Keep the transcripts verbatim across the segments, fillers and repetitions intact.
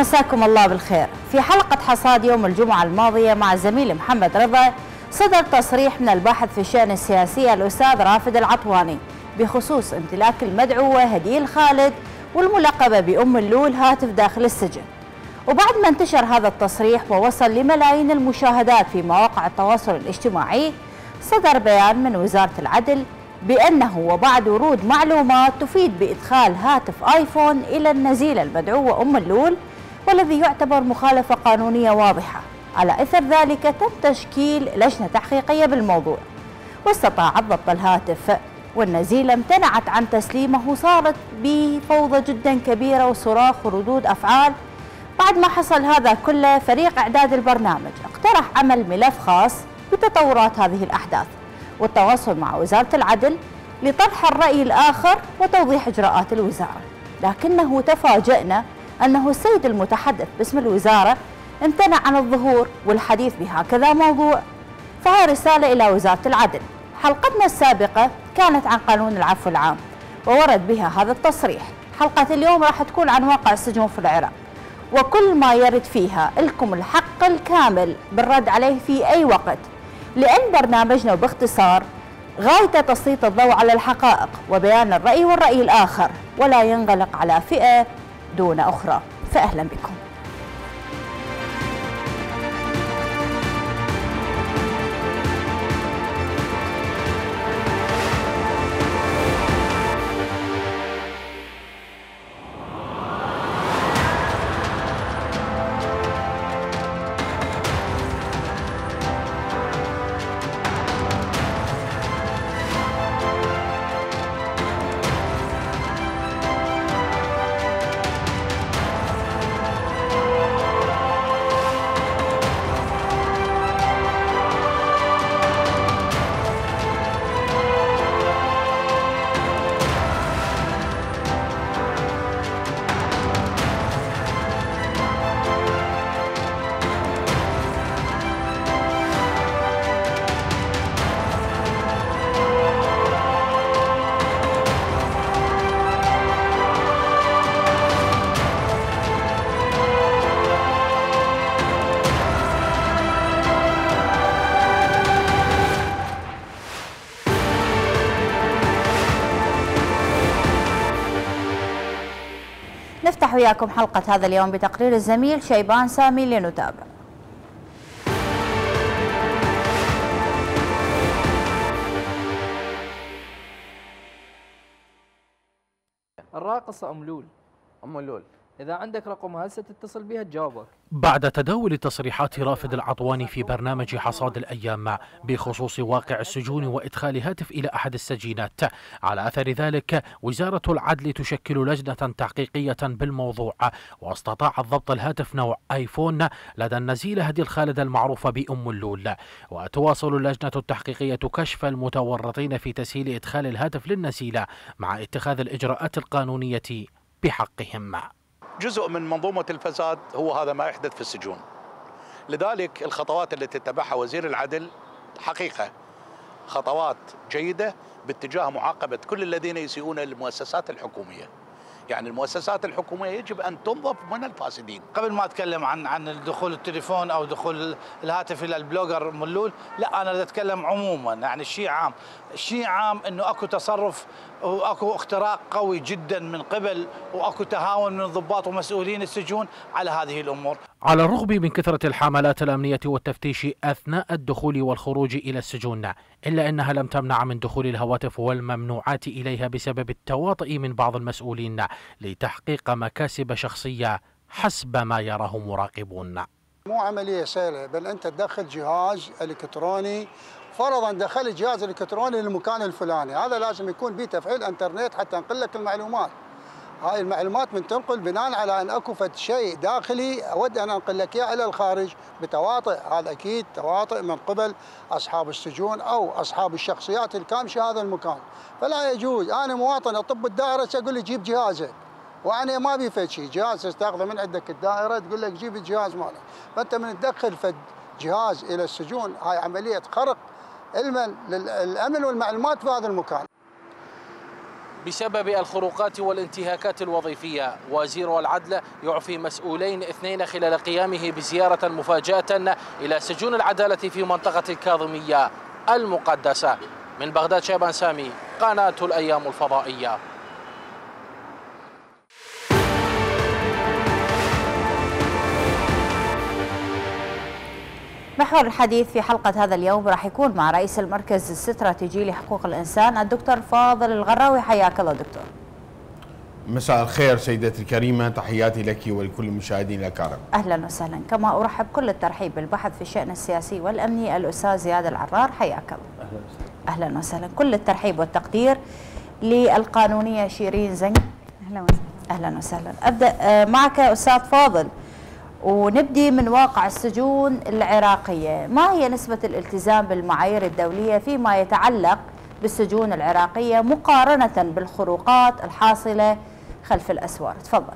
مساكم الله بالخير. في حلقة حصاد يوم الجمعة الماضية مع الزميل محمد رضا صدر تصريح من الباحث في الشؤون السياسية الأستاذ رافد العطواني بخصوص امتلاك المدعوة هديل خالد والملقبة بأم اللول هاتف داخل السجن. وبعد ما انتشر هذا التصريح ووصل لملايين المشاهدات في مواقع التواصل الاجتماعي، صدر بيان من وزارة العدل بأنه وبعد ورود معلومات تفيد بإدخال هاتف آيفون إلى النزيلة المدعوة أم اللول، والذي يعتبر مخالفة قانونية واضحة. على إثر ذلك تم تشكيل لجنة تحقيقية بالموضوع، واستطاعت ضبط الهاتف، والنزيلة امتنعت عن تسليمه، وصارت بفوضى جدا كبيرة وصراخ وردود أفعال. بعد ما حصل هذا كله، فريق إعداد البرنامج اقترح عمل ملف خاص بتطورات هذه الأحداث والتواصل مع وزارة العدل لطرح الرأي الآخر وتوضيح إجراءات الوزارة، لكنه تفاجأنا أنه السيد المتحدث باسم الوزارة امتنع عن الظهور والحديث بهكذا موضوع. فهي رسالة إلى وزارة العدل. حلقتنا السابقة كانت عن قانون العفو العام وورد بها هذا التصريح. حلقة اليوم راح تكون عن واقع السجون في العراق وكل ما يرد فيها. لكم الحق الكامل بالرد عليه في أي وقت، لأن برنامجنا وباختصار غايته تسليط الضوء على الحقائق وبيان الرأي والرأي الآخر، ولا ينغلق على فئة دون أخرى. فأهلا بكم. نفتح وياكم حلقة هذا اليوم بتقرير الزميل شيبان سامي لنتابع. الراقصة أم لول. أم اللول، إذا عندك رقمها هسه تتصل بها تجاوبك. بعد تداول تصريحات رافد العطواني في برنامج حصاد الأيام بخصوص واقع السجون وإدخال هاتف إلى أحد السجينات، على أثر ذلك وزارة العدل تشكل لجنة تحقيقية بالموضوع، واستطاعت ضبط الهاتف نوع آيفون لدى النزيلة هديل خالد المعروفة بأم اللول. وتواصل اللجنة التحقيقية كشف المتورطين في تسهيل إدخال الهاتف للنزيلة مع اتخاذ الإجراءات القانونية بحقهم. جزء من منظومة الفساد هو هذا ما يحدث في السجون، لذلك الخطوات التي اتبعها وزير العدل حقيقة خطوات جيدة باتجاه معاقبة كل الذين يسيئون للمؤسسات الحكومية. يعني المؤسسات الحكومية يجب أن تنظف من الفاسدين. قبل ما أتكلم عن عن دخول التليفون أو دخول الهاتف إلى البلوجر ملول، لا أنا أتكلم عموما، يعني شيء عام، شيء عام إنه أكو تصرف واكو اختراق قوي جدا من قبل واكو تهاون من الضباط ومسؤولين السجون على هذه الامور. على الرغم من كثرة الحملات الأمنية والتفتيش أثناء الدخول والخروج إلى السجون، إلا أنها لم تمنع من دخول الهواتف والممنوعات إليها بسبب التواطؤ من بعض المسؤولين لتحقيق مكاسب شخصية حسب ما يراه مراقبون. مو عملية سهلة، بل أنت تدخل جهاز إلكتروني، فرضا دخلت جهاز الكتروني للمكان الفلاني، هذا لازم يكون به تفعيل انترنت حتى ينقل لك المعلومات. هاي المعلومات من تنقل بناء على ان اكو فد شيء داخلي اود ان انقل لك اياه الى الخارج بتواطئ، هذا اكيد تواطئ من قبل اصحاب السجون او اصحاب الشخصيات الكامشه هذا المكان، فلا يجوز انا مواطن اطب الدائره اقول لي جيب جهازك، وانا ما بي فد شيء، جهاز تاخذه من عندك الدائره تقول لك جيب الجهاز مالك، فانت من تدخل فد جهاز الى السجون هاي عمليه خرق الامن والمعلومات في هذا المكان. بسبب الخروقات والانتهاكات الوظيفية. وزير العدل يعفي مسؤولين اثنين خلال قيامه بزيارة مفاجأة إلى سجون العدالة في منطقة الكاظمية المقدسة. من بغداد شيبان سامي، قناة الأيام الفضائية. محور الحديث في حلقة هذا اليوم راح يكون مع رئيس المركز الاستراتيجي لحقوق الإنسان الدكتور فاضل الغراوي. حياك الله دكتور. مساء الخير سيدتي الكريمة، تحياتي لك ولكل المشاهدين الأكارم. أهلا وسهلا. كما أرحب كل الترحيب بالبحث في الشأن السياسي والأمني الأستاذ زياد العرار. حياك الله. أهلا وسهلا. أهلا وسهلا. كل الترحيب والتقدير للقانونية شيرين زنق. أهلا وسهلا. أهلا وسهلا. أبدأ معك أستاذ فاضل ونبدي من واقع السجون العراقية. ما هي نسبة الالتزام بالمعايير الدولية فيما يتعلق بالسجون العراقية مقارنة بالخروقات الحاصلة خلف الأسوار؟ تفضل.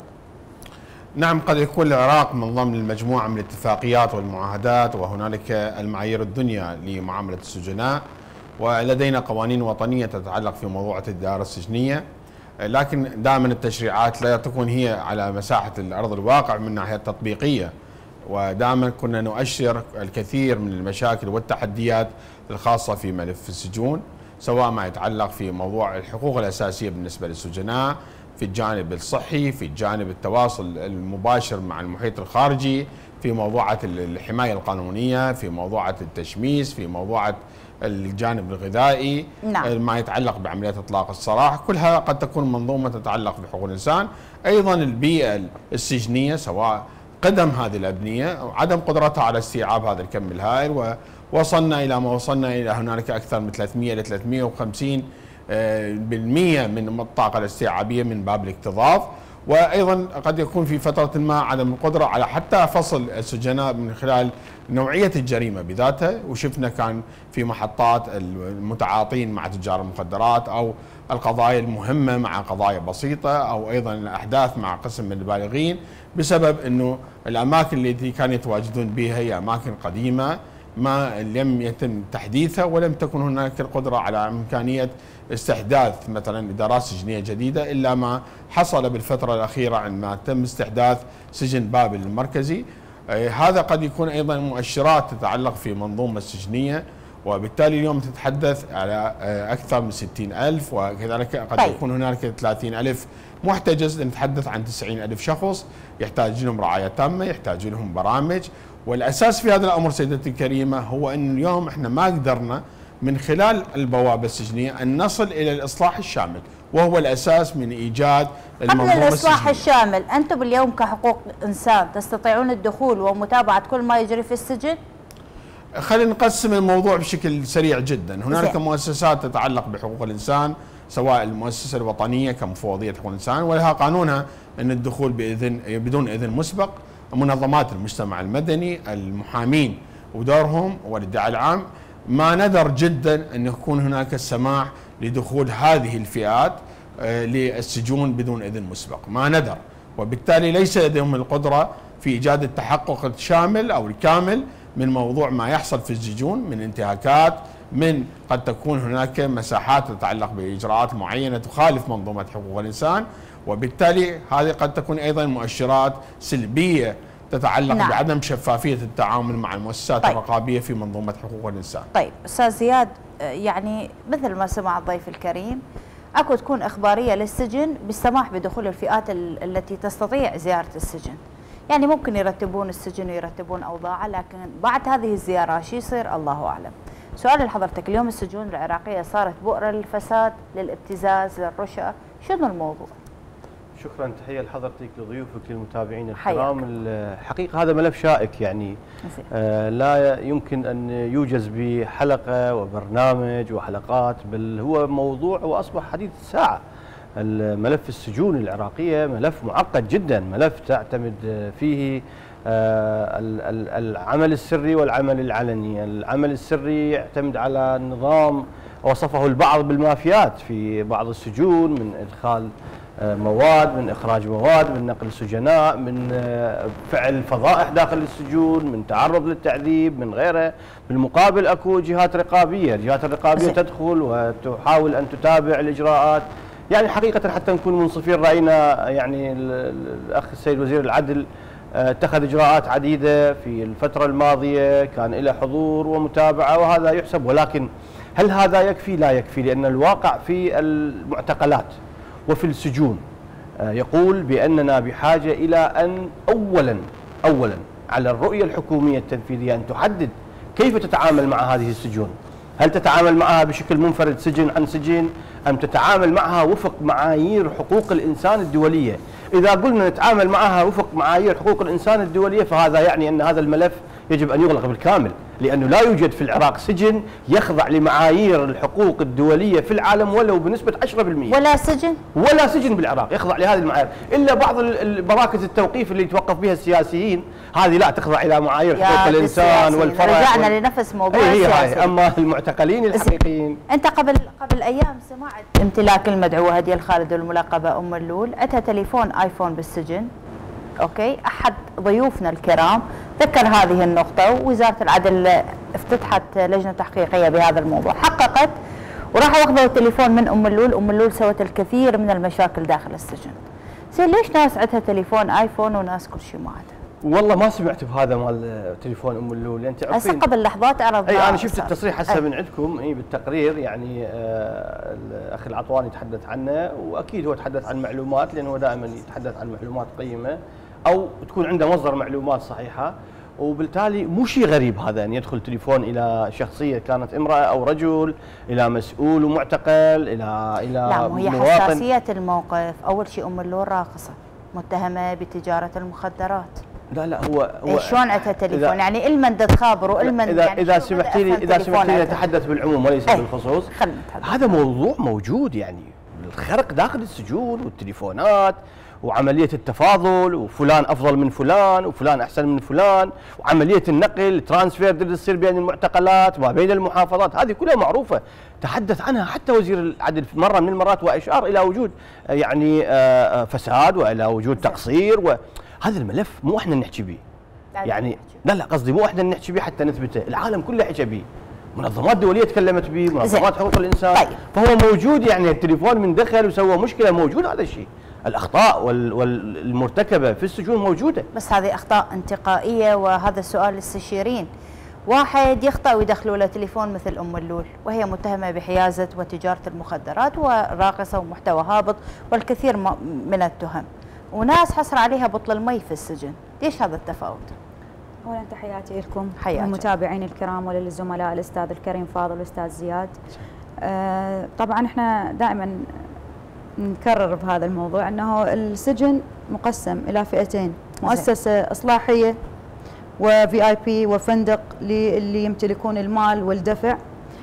نعم، قد يكون العراق من ضمن المجموعة من الاتفاقيات والمعاهدات، وهنالك المعايير الدنيا لمعاملة السجناء، ولدينا قوانين وطنية تتعلق في موضوع الدائرة السجنية، لكن دائما التشريعات لا تكون هي على مساحة الأرض الواقع من الناحية التطبيقية، ودائما كنا نؤشر الكثير من المشاكل والتحديات الخاصة في ملف السجون، سواء ما يتعلق في موضوع الحقوق الأساسية بالنسبة للسجناء، في الجانب الصحي، في الجانب التواصل المباشر مع المحيط الخارجي، في موضوعات الحماية القانونية، في موضوعات التشميس، في موضوعات الجانب الغذائي. نعم. ما يتعلق بعمليات اطلاق السراح، كلها قد تكون منظومه تتعلق بحقوق الانسان. ايضا البيئه السجنيه، سواء قدم هذه الابنيه او عدم قدرتها على استيعاب هذا الكم الهائل، ووصلنا الى ما وصلنا الى هنالك اكثر من ثلاثمئة الى ثلاثمئة وخمسين بالمئة من الطاقه الاستيعابيه من باب الاكتظاظ. وايضا قد يكون في فتره ما عدم القدره على حتى فصل السجناء من خلال نوعيه الجريمه بذاتها، وشفنا كان في محطات المتعاطين مع تجار المخدرات، او القضايا المهمه مع قضايا بسيطه، او ايضا الاحداث مع قسم من البالغين، بسبب انه الاماكن التي كانوا يتواجدون بها هي اماكن قديمه ما لم يتم تحديثها، ولم تكن هناك القدره على امكانيه استحداث مثلا ادارات سجنيه جديده، الا ما حصل بالفتره الاخيره عندما تم استحداث سجن بابل المركزي. هذا قد يكون ايضا مؤشرات تتعلق في منظومه السجنيه، وبالتالي اليوم تتحدث على اكثر من ستين ألف، وكذلك قد طيب. يكون هناك ثلاثين ألف محتجز. نتحدث عن تسعين ألف شخص يحتاج لهم رعايه تامه، يحتاج لهم برامج. والاساس في هذا الامر سيدتي الكريمه هو ان اليوم احنا ما قدرنا من خلال البوابه السجنيه ان نصل الى الاصلاح الشامل، وهو الاساس من ايجاد المنظومه قبل الاصلاح السجنية. الشامل، انتم اليوم كحقوق انسان تستطيعون الدخول ومتابعه كل ما يجري في السجن؟ خلينا نقسم الموضوع بشكل سريع جدا. هنالك زي. مؤسسات تتعلق بحقوق الانسان، سواء المؤسسه الوطنيه كمفوضيه حقوق الانسان ولها قانونها ان الدخول باذن بدون اذن مسبق، منظمات المجتمع المدني، المحامين ودورهم والادعاء العام. ما ندر جدا ان يكون هناك السماح لدخول هذه الفئات للسجون بدون اذن مسبق، ما ندر، وبالتالي ليس لديهم القدره في ايجاد التحقق الشامل او الكامل من موضوع ما يحصل في السجون من انتهاكات، من قد تكون هناك مساحات تتعلق باجراءات معينه تخالف منظومه حقوق الانسان، وبالتالي هذه قد تكون ايضا مؤشرات سلبيه تتعلق نعم. بعدم شفافيه التعامل مع المؤسسات طيب. الرقابيه في منظومه حقوق الانسان. طيب استاذ زياد، يعني مثل ما سمع الضيف الكريم، اكو تكون اخباريه للسجن بالسماح بدخول الفئات التي تستطيع زياره السجن. يعني ممكن يرتبون السجن ويرتبون اوضاعه، لكن بعد هذه الزياره شو يصير الله اعلم. سؤال لحضرتك، اليوم السجون العراقيه صارت بؤره للفساد، للابتزاز، للرشا، شنو الموضوع؟ شكرا، تحيه لحضرتك، لضيوفك، للمتابعين الكرام. الحقيقه هذا ملف شائك، يعني آه لا يمكن ان يوجز بحلقه وبرنامج وحلقات، بل هو موضوع واصبح حديث الساعه. الملف السجون العراقيه ملف معقد جدا، ملف تعتمد فيه آه العمل السري والعمل العلني. العمل السري يعتمد على نظام وصفه البعض بالمافيات في بعض السجون، من ادخال مواد، من إخراج مواد، من نقل سجناء، من فعل فضائح داخل السجون، من تعرض للتعذيب، من غيره. بالمقابل أكو جهات رقابية، الجهات الرقابية تدخل وتحاول أن تتابع الإجراءات يعني حقيقه حتى نكون منصفين راينا يعني الاخ السيد وزير العدل اتخذ اجراءات عديده في الفتره الماضيه، كان له حضور ومتابعه وهذا يحسب، ولكن هل هذا يكفي؟ لا يكفي، لان الواقع في المعتقلات وفي السجون يقول باننا بحاجه الى ان اولا اولا على الرؤيه الحكوميه التنفيذيه ان تحدد كيف تتعامل مع هذه السجون. هل تتعامل معها بشكل منفرد سجن عن سجن ام تتعامل معها وفق معايير حقوق الانسان الدوليه؟ اذا قلنا نتعامل معها وفق معايير حقوق الانسان الدوليه فهذا يعني ان هذا الملف يجب ان يغلق بالكامل، لانه لا يوجد في العراق سجن يخضع لمعايير الحقوق الدوليه في العالم ولو بنسبه عشرة بالمئة. ولا سجن؟ ولا سجن بالعراق يخضع لهذه المعايير، الا بعض مراكز التوقيف اللي يتوقف بها السياسيين، هذه لا تخضع الى معايير حقوق الانسان والفرع. رجعنا وال... لنفس موضوع هي السياسي. هي اما المعتقلين الحقيقيين. انت قبل قبل ايام سمعت امتلاك المدعوه هديه الخالد الملقبه ام اللول، اتى تليفون ايفون بالسجن. اوكي، احد ضيوفنا الكرام ذكر هذه النقطه، ووزاره العدل افتتحت لجنه تحقيقيه بهذا الموضوع، حققت وراحوا اخذوا التليفون من ام اللول، ام اللول سوت الكثير من المشاكل داخل السجن. زين ليش ناس عندها تليفون ايفون وناس كل شيء ما عندها؟ والله ما سمعت بهذا مال تليفون ام اللول، يعني تعرفين هسه قبل لحظات عرضنا. اي انا شفت التصريح هسه من عندكم اي بالتقرير، يعني آه الاخ العطواني يتحدث عنه، واكيد هو تحدث عن معلومات لانه هو دائما يتحدث عن معلومات قيمه او تكون عنده مصدر معلومات صحيحه، وبالتالي مو شيء غريب هذا ان يدخل تليفون الى شخصيه كانت امراه او رجل، الى مسؤول ومعتقل، الى الى لا مو هي مواطن. حساسيه الموقف، اول شيء ام اللول راقصه متهمه بتجاره المخدرات. لا لا هو هو شلون عندها تليفون؟ يعني المن تخابر والمن اذا يعني اذا سمحتي لي اذا سمحتي لي نتحدث بالعموم وليس ايه بالخصوص. خلينا نتحدث. هذا موضوع موجود، يعني الخرق داخل السجون والتليفونات وعمليه التفاضل، وفلان افضل من فلان وفلان احسن من فلان، وعمليه النقل ترانسفير اللي تصير بين المعتقلات ما بين المحافظات، هذه كلها معروفه تحدث عنها حتى وزير العدل مره من المرات، واشار الى وجود يعني فساد والى وجود تقصير، وهذا الملف مو احنا نحكي به. يعني لا لا قصدي مو احنا نحكي به حتى نثبته، العالم كله حكى به، منظمات دوليه تكلمت به، منظمات حقوق الانسان. طيب. فهو موجود، يعني التليفون من دخل وسوى مشكله موجود هذا الشيء. الاخطاء والمرتكبه في السجون موجوده، بس هذه اخطاء انتقائيه، وهذا السؤال للسشيرين. واحد يخطأ ويدخلوا له تليفون مثل ام اللول وهي متهمه بحيازه وتجاره المخدرات وراقصه ومحتوى هابط والكثير من التهم، وناس حصر عليها بطل المي في السجن، ليش هذا التفاوت؟ اولا تحياتي لكم المتابعين الكرام وللزملاء الاستاذ الكريم فاضل والاستاذ زياد. آه طبعا احنا دائما نكرر بهذا الموضوع انه السجن مقسم الى فئتين، مؤسسه اصلاحيه وفي اي بي وفندق للي يمتلكون المال والدفع،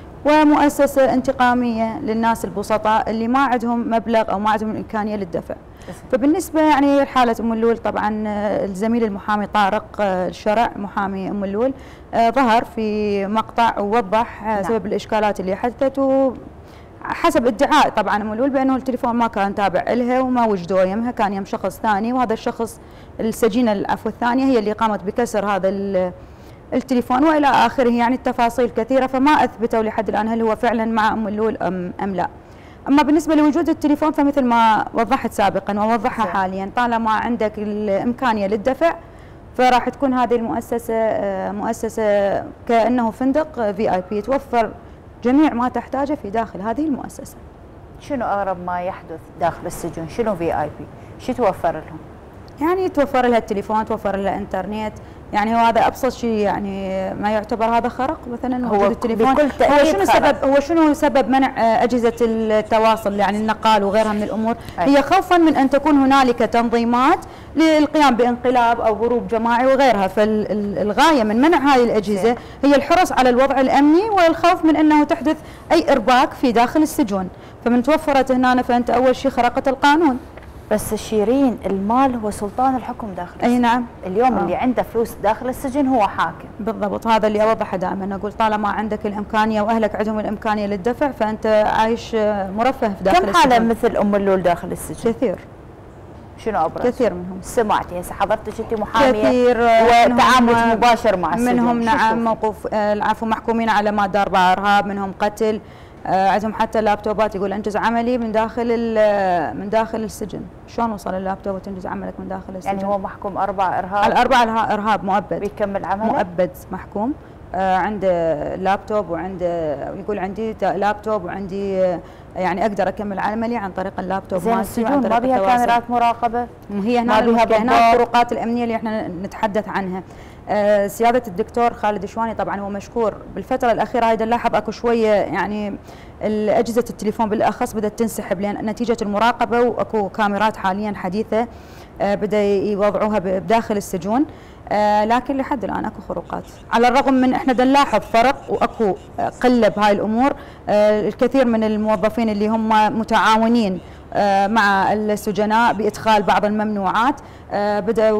ومؤسسه انتقاميه للناس البسطاء اللي ما عندهم مبلغ او ما عندهم الامكانيه للدفع. فبالنسبه يعني حاله ام اللول، طبعا الزميل المحامي طارق الشرع محامي ام اللول ظهر في مقطع ووضح نعم. سبب الاشكالات اللي حدثت، حسب ادعاء طبعا ام اللول بانه التليفون ما كان تابع لها وما وجدوه يمها، كان يم شخص ثاني، وهذا الشخص السجينه العفو الثانيه هي اللي قامت بكسر هذا التليفون والى اخره، يعني التفاصيل كثيره، فما اثبتوا لحد الان هل هو فعلا مع ام اللول ام ام لا. اما بالنسبه لوجود التليفون فمثل ما وضحت سابقا ووضحها حاليا، طالما عندك الامكانيه للدفع فراح تكون هذه المؤسسه مؤسسه كانه فندق في اي بي، توفر جميع ما تحتاجه في داخل هذه المؤسسه. شنو اغرب ما يحدث داخل السجن؟ شنو في اي بي؟ شو توفر لهم؟ يعني توفر لها التليفون، توفر لها انترنت، يعني هو هذا ابسط شيء، يعني ما يعتبر هذا خرق مثلا وجود التليفون. هو شنو سبب هو شنو سبب منع اجهزه التواصل يعني النقال وغيرها من الامور؟ أي. هي خوفا من ان تكون هنالك تنظيمات للقيام بانقلاب او هروب جماعي وغيرها، فالغايه من منع هذه الاجهزه هي الحرص على الوضع الامني والخوف من انه تحدث اي ارباك في داخل السجون، فمن توفرت هنا فانت اول شيء خرقت القانون. بس شيرين، المال هو سلطان الحكم داخل السجن. اي نعم. اليوم آه. اللي عنده فلوس داخل السجن هو حاكم. بالضبط، هذا اللي اوضحه دائما، اقول طالما عندك الامكانيه واهلك عندهم الامكانيه للدفع فانت عايش مرفه في داخل كم السجن. كم حاله مثل ام اللول داخل السجن؟ كثير. شنو ابرز؟ كثير منهم. سمعتي هسه حضرتك انت محاميه كثير وتعامل مباشر مع السجن. منهم نعم موقوف العفو محكومين على ماده أربعة ارهاب، منهم قتل، عندهم حتى لابتوبات يقول انجز عملي من داخل من داخل السجن. شلون وصل اللابتوب وتنجز عملك من داخل السجن؟ يعني هو محكوم اربع ارهاب؟ على اربع ارهاب مؤبد. بيكمل عمله؟ مؤبد محكوم. آه عنده لابتوب وعنده يقول عندي لابتوب وعندي آه يعني اقدر اكمل عملي عن طريق اللابتوب. زين السجون ما بيها كاميرات مراقبه؟ هي هنا هنا الفروقات الامنيه اللي احنا نتحدث عنها. آه سياده الدكتور خالد شواني طبعا هو مشكور. بالفتره الاخيره هاي نلاحظ اكو شويه يعني اجهزه التليفون بالاخص بدات تنسحب لان نتيجه المراقبه، واكو كاميرات حاليا حديثه آه بدا يوضعوها بداخل السجون. آه لكن لحد الان اكو خروقات، على الرغم من احنا نلاحظ فرق واكو قله بهاي الامور. آه الكثير من الموظفين اللي هم متعاونين آه مع السجناء بادخال بعض الممنوعات آه بداوا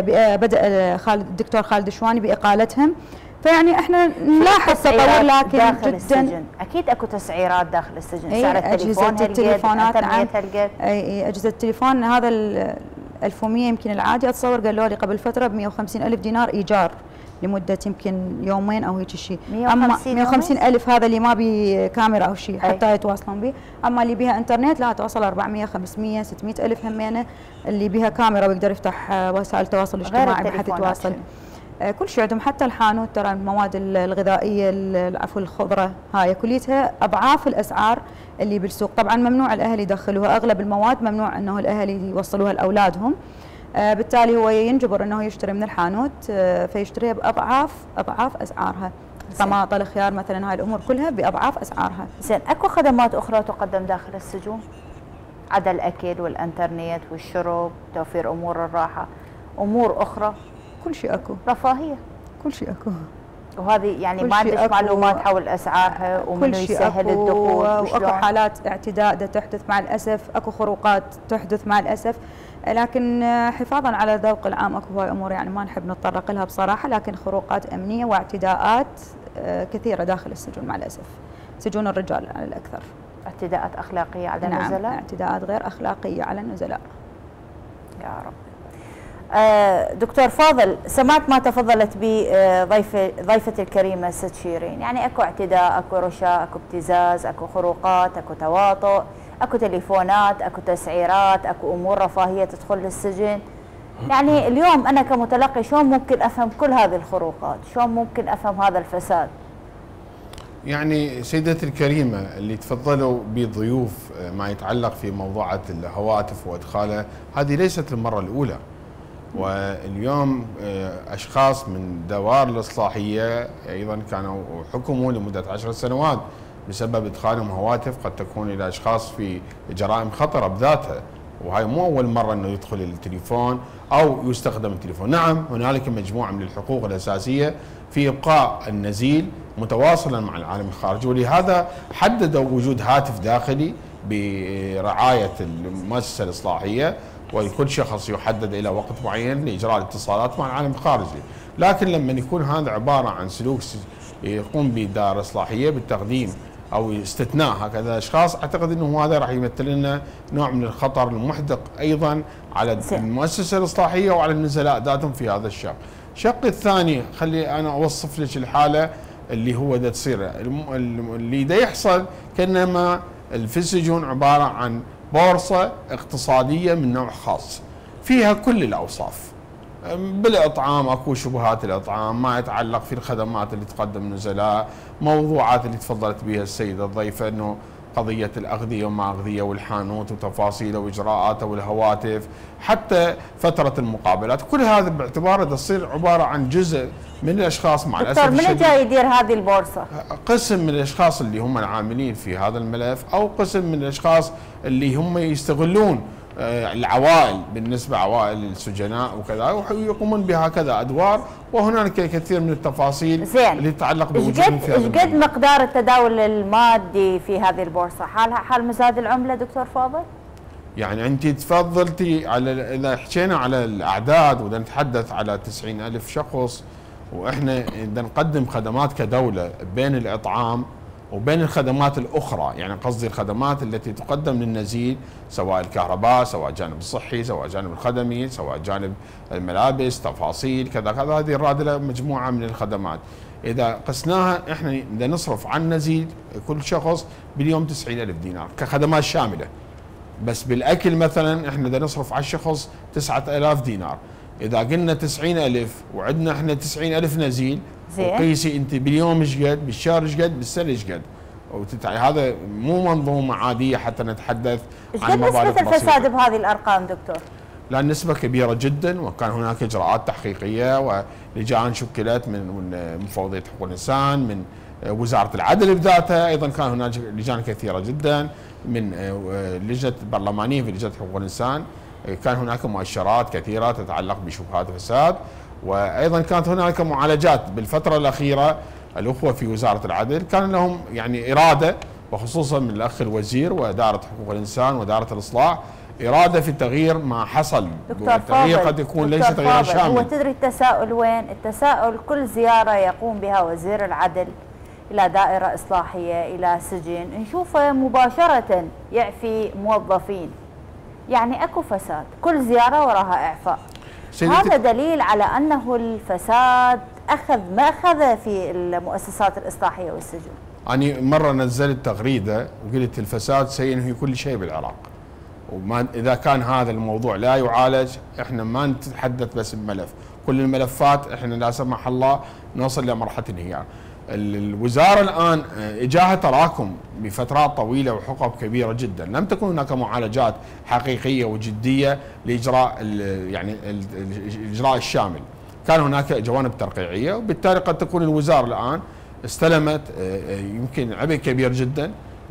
بدا خالد الدكتور خالد شواني باقالتهم. فيعني احنا نلاحظ تطور لكن داخل جدا السجن اكيد اكو تسعيرات داخل السجن. سعر التليفون اجهزه التليفونات نعم. اي اجهزه التليفون هذا ألف ومئة يمكن العادي اتصور قالوا لي قبل فتره ب مئة وخمسين ألف دينار ايجار لمده يمكن يومين او هيك شيء. اما مئة وخمسين ألف هذا اللي ما بي كاميرا او شيء حتى يتواصلون به. اما اللي بيها انترنت لا توصل أربعمئة خمسمئة ستمئة ألف همينه اللي بيها كاميرا ويقدر يفتح وسائل التواصل الاجتماعي بحيث يتواصل. كل شيء عندهم حتى الحانوت ترى المواد الغذائيه عفوا الخضره هاي كليتها اضعاف الاسعار اللي بالسوق. طبعا ممنوع الاهل يدخلوها، اغلب المواد ممنوع انه الاهل يوصلوها لاولادهم. آه بالتالي هو ينجبر انه يشتري من الحانوت آه فيشتريها باضعاف اضعاف اسعارها. طماطم الخيار مثلا هاي الامور كلها باضعاف اسعارها. زين اكو خدمات اخرى تقدم داخل السجون عدا الاكل والانترنت والشرب، توفير امور الراحه، امور اخرى؟ كل شيء اكو. رفاهيه؟ كل شيء اكو. وهذه يعني ما عندك معلومات حول اسعارها ومنو يسهل الدخول؟ واكو حالات اعتداء تحدث مع الاسف، اكو خروقات تحدث مع الاسف، لكن حفاظا على الذوق العام اكو هاي امور يعني ما نحب نتطرق لها بصراحه، لكن خروقات امنيه واعتداءات كثيره داخل السجون مع الاسف. سجون الرجال على الاكثر. اعتداءات اخلاقيه على نعم النزلاء؟ نعم اعتداءات غير اخلاقيه على النزلاء. يا رب. دكتور فاضل، سمعت ما تفضلت به ضيفة ضيفتي الكريمة ست شيرين، يعني اكو اعتداء، اكو رشا، اكو ابتزاز، اكو خروقات، اكو تواطؤ، اكو تليفونات، اكو تسعيرات، اكو امور رفاهية تدخل للسجن. يعني اليوم انا كمتلقي شلون ممكن افهم كل هذه الخروقات؟ شلون ممكن افهم هذا الفساد؟ يعني سيدتي الكريمة اللي تفضلوا بضيوف ما يتعلق في موضوعات الهواتف وادخالها، هذه ليست المرة الأولى. واليوم أشخاص من دوائر الإصلاحية أيضا كانوا حكموا لمدة عشر سنوات بسبب إدخالهم هواتف قد تكون إلى أشخاص في جرائم خطرة بذاتها، وهي مو أول مرة أنه يدخل التليفون أو يستخدم التليفون. نعم هنالك مجموعة من الحقوق الأساسية في إبقاء النزيل متواصلا مع العالم الخارجي، ولهذا حددوا وجود هاتف داخلي برعاية المؤسسة الإصلاحية، وكل شخص يحدد إلى وقت معين لإجراء الاتصالات مع العالم الخارجي. لكن لما يكون هذا عبارة عن سلوك يقوم بدار إصلاحية بالتقديم أو استثناء هكذا أشخاص، أعتقد أنه هذا راح يمثل لنا نوع من الخطر المحدق أيضا على المؤسسة الإصلاحية وعلى النزلاء ذاتهم في هذا الشق. الشق الثاني خلي أنا أوصف لك الحالة اللي هو دا تصير اللي دا يحصل كأنما في السجون عبارة عن بورصة اقتصادية من نوع خاص فيها كل الأوصاف. بالإطعام أكو شبهات الإطعام، ما يتعلق في الخدمات اللي تقدم النزلاء، موضوعات اللي تفضلت بها السيدة الضيفة أنه قضية الأغذية وما أغذية والحانوت وتفاصيله وإجراءاته والهواتف، حتى فترة المقابلات، كل هذا باعتباره تصير عبارة عن جزء من الأشخاص مع الأسف الشديد. دكتور من جاي يدير هذه البورصة؟ قسم من الأشخاص اللي هم العاملين في هذا الملف، أو قسم من الأشخاص اللي هم يستغلون العوائل بالنسبة عوائل السجناء وكذا، ويقومون بهكذا أدوار، وهنالك كثير من التفاصيل زين. اللي تتعلق بوجودهم في ايش قد مقدار التداول المادي في هذه البورصة؟ حالها حال مزاد العملة دكتور فاضل؟ يعني أنت تفضلتي على إذا حكينا على الأعداد وإذا نتحدث على تسعين ألف شخص، وإحنا إذا نقدم خدمات كدولة بين الإطعام وبين الخدمات الاخرى، يعني قصدي الخدمات التي تقدم للنزيل سواء الكهرباء، سواء الجانب الصحي، سواء الجانب الخدمي، سواء جانب الملابس، تفاصيل كذا كذا، هذه الرادله مجموعه من الخدمات. اذا قسناها احنا بدنا نصرف عن نزيل كل شخص باليوم تسعين ألف دينار كخدمات شامله. بس بالاكل مثلا احنا بدنا نصرف على الشخص تسعة آلاف دينار. اذا قلنا تسعين ألف وعندنا احنا تسعين ألف نزيل، وقيسي انت باليوم ايش قد، بالشهر ايش قد، بالسنه ايش قد. هذا مو منظومه عاديه حتى نتحدث عن مبالغ بسيطه. نسبة الفساد بهذه الارقام دكتور؟ لا، نسبة كبيرة جدا، وكان هناك إجراءات تحقيقية ولجان شكلت من مفوضية حقوق الإنسان، من وزارة العدل بذاتها، أيضا كان هناك لجان كثيرة جدا من لجنة برلمانية في لجنة حقوق الإنسان. كان هناك مؤشرات كثيرة تتعلق بشبهات الفساد، وأيضا كانت هناك معالجات بالفترة الأخيرة. الأخوة في وزارة العدل كان لهم يعني إرادة، وخصوصا من الأخ الوزير ودائرة حقوق الإنسان ودائرة الإصلاح، إرادة في التغيير ما حصل. التغيير قد يكون ليس تغييرا شامل. هو تدري التساؤل وين؟ التساؤل كل زيارة يقوم بها وزير العدل إلى دائرة إصلاحية، إلى سجن، نشوفه مباشرة يعفي موظفين. يعني أكو فساد، كل زيارة وراها إعفاء. هذا دليل على أنه الفساد أخذ ما أخذ في المؤسسات الإصلاحية والسجن. أنا مرة نزلت تغريدة وقلت الفساد سينهي كل شيء بالعراق، وما إذا كان هذا الموضوع لا يعالج احنا ما نتحدث بس بملف، كل الملفات احنا لا سمح الله نوصل لمرحله انهيار. الوزاره الان اجاها تراكم بفترات طويله وحقب كبيره جدا، لم تكن هناك معالجات حقيقيه وجديه لاجراء يعني الاجراء الشامل. كان هناك جوانب ترقيعيه، وبالتالي قد تكون الوزاره الان استلمت يمكن عبء كبير جدا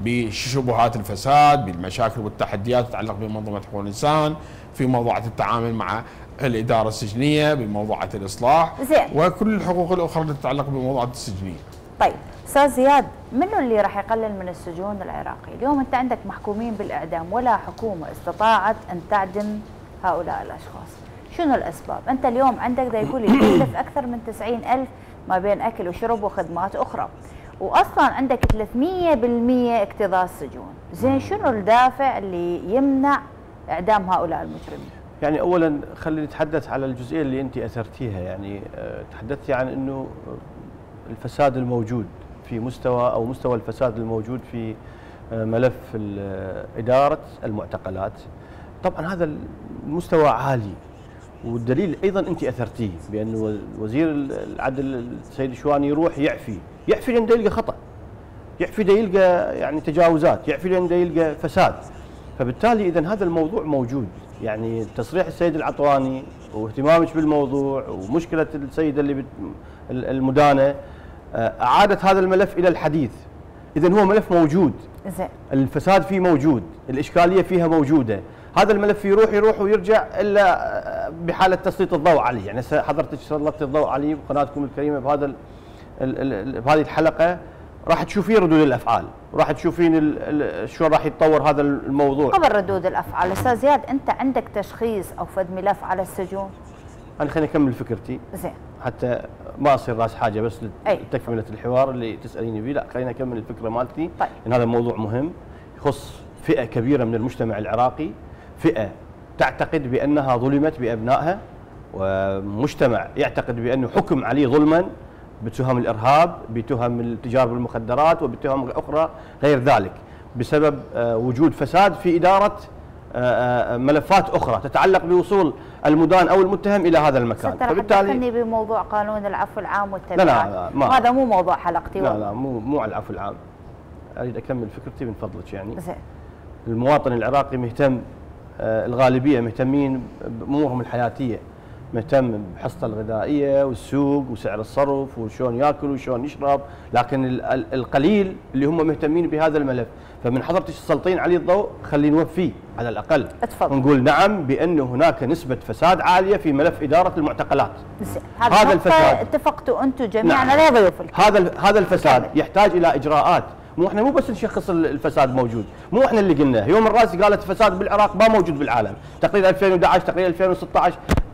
بشبهات الفساد، بالمشاكل والتحديات تتعلق بمنظومه حقوق الانسان، في موضوعات التعامل مع الاداره السجنيه، بموضوعات الاصلاح، زين، وكل الحقوق الاخرى اللي تتعلق بموضوعات السجنيه. طيب استاذ زياد، منو اللي راح يقلل من السجون العراقي؟ اليوم انت عندك محكومين بالاعدام، ولا حكومه استطاعت ان تعدم هؤلاء الاشخاص. شنو الاسباب؟ انت اليوم عندك دا يقول يكلف اكثر من تسعين ألف ما بين اكل وشرب وخدمات اخرى، واصلا عندك ثلاثمئة بالمئة اكتظاظ سجون. زين، شنو الدافع اللي يمنع اعدام هؤلاء المجرمين؟ يعني اولا خلينا نتحدث على الجزئيه اللي انت اثرتيها، يعني تحدثتي عن انه الفساد الموجود في مستوى او مستوى الفساد الموجود في ملف اداره المعتقلات. طبعا هذا المستوى عالي، والدليل ايضا انت اثرتيه بانه وزير العدل السيد الشواني يروح يعفي، يعفي لان يلقى خطا، يعفي لان يلقى يعني تجاوزات، يعفي لان يلقى فساد. فبالتالي اذا هذا الموضوع موجود، يعني تصريح السيد العطواني واهتمامك بالموضوع ومشكله السيده اللي المدانه اعادت هذا الملف الى الحديث. اذا هو ملف موجود، زين، الفساد فيه موجود، الاشكاليه فيها موجوده، هذا الملف يروح يروح ويرجع الا بحاله تسليط الضوء عليه. يعني حضرتك سلطت الضوء عليه بقناتكم الكريمه بهذا بهذه الحلقه، راح تشوفين ردود الافعال، راح تشوفين شلون راح يتطور هذا الموضوع. قبل ردود الافعال استاذ زياد، انت عندك تشخيص او فد ملف على السجون؟ انا خليني اكمل فكرتي زين حتى ما اصير راس حاجه بس لتكمله الحوار اللي تساليني فيه. لا، خليني اكمل الفكره مالتي. طيب. ان هذا الموضوع مهم، يخص فئه كبيره من المجتمع العراقي، فئه تعتقد بانها ظلمت بابنائها، ومجتمع يعتقد بانه حكم عليه ظلما بتهم الارهاب، بتهم التجاره بالمخدرات، وبتهم اخرى غير ذلك، بسبب وجود فساد في اداره ملفات اخرى تتعلق بوصول المدان او المتهم الى هذا المكان. فبالتالي بموضوع قانون العفو العام والتبعات. لا لا, لا هذا مو موضوع حلقتي. لا لا مو مو على العفو العام. اريد اكمل فكرتي من فضلك. يعني زين، المواطن العراقي مهتم، الغالبيه مهتمين بامورهم الحياتيه، مهتم بحصته الغذائيه والسوق وسعر الصرف وشلون ياكل وشلون يشرب، لكن القليل اللي هم مهتمين بهذا الملف. فمن حضرتك تسلطين عليه الضوء خلينا نوفيه على الاقل. اتفضل. ونقول نعم بانه هناك نسبه فساد عاليه في ملف اداره المعتقلات. هذا الفساد اتفقتوا انتم جميعا عليه ضيوف الكرام. هذا هذا الفساد يحتاج الى اجراءات، مو احنا مو بس نشخص الفساد موجود، مو احنا اللي قلناه. يوم الراس قالت الفساد بالعراق ما موجود بالعالم، تقرير ألفين وأحد عشر، تقرير ألفين وستة عشر،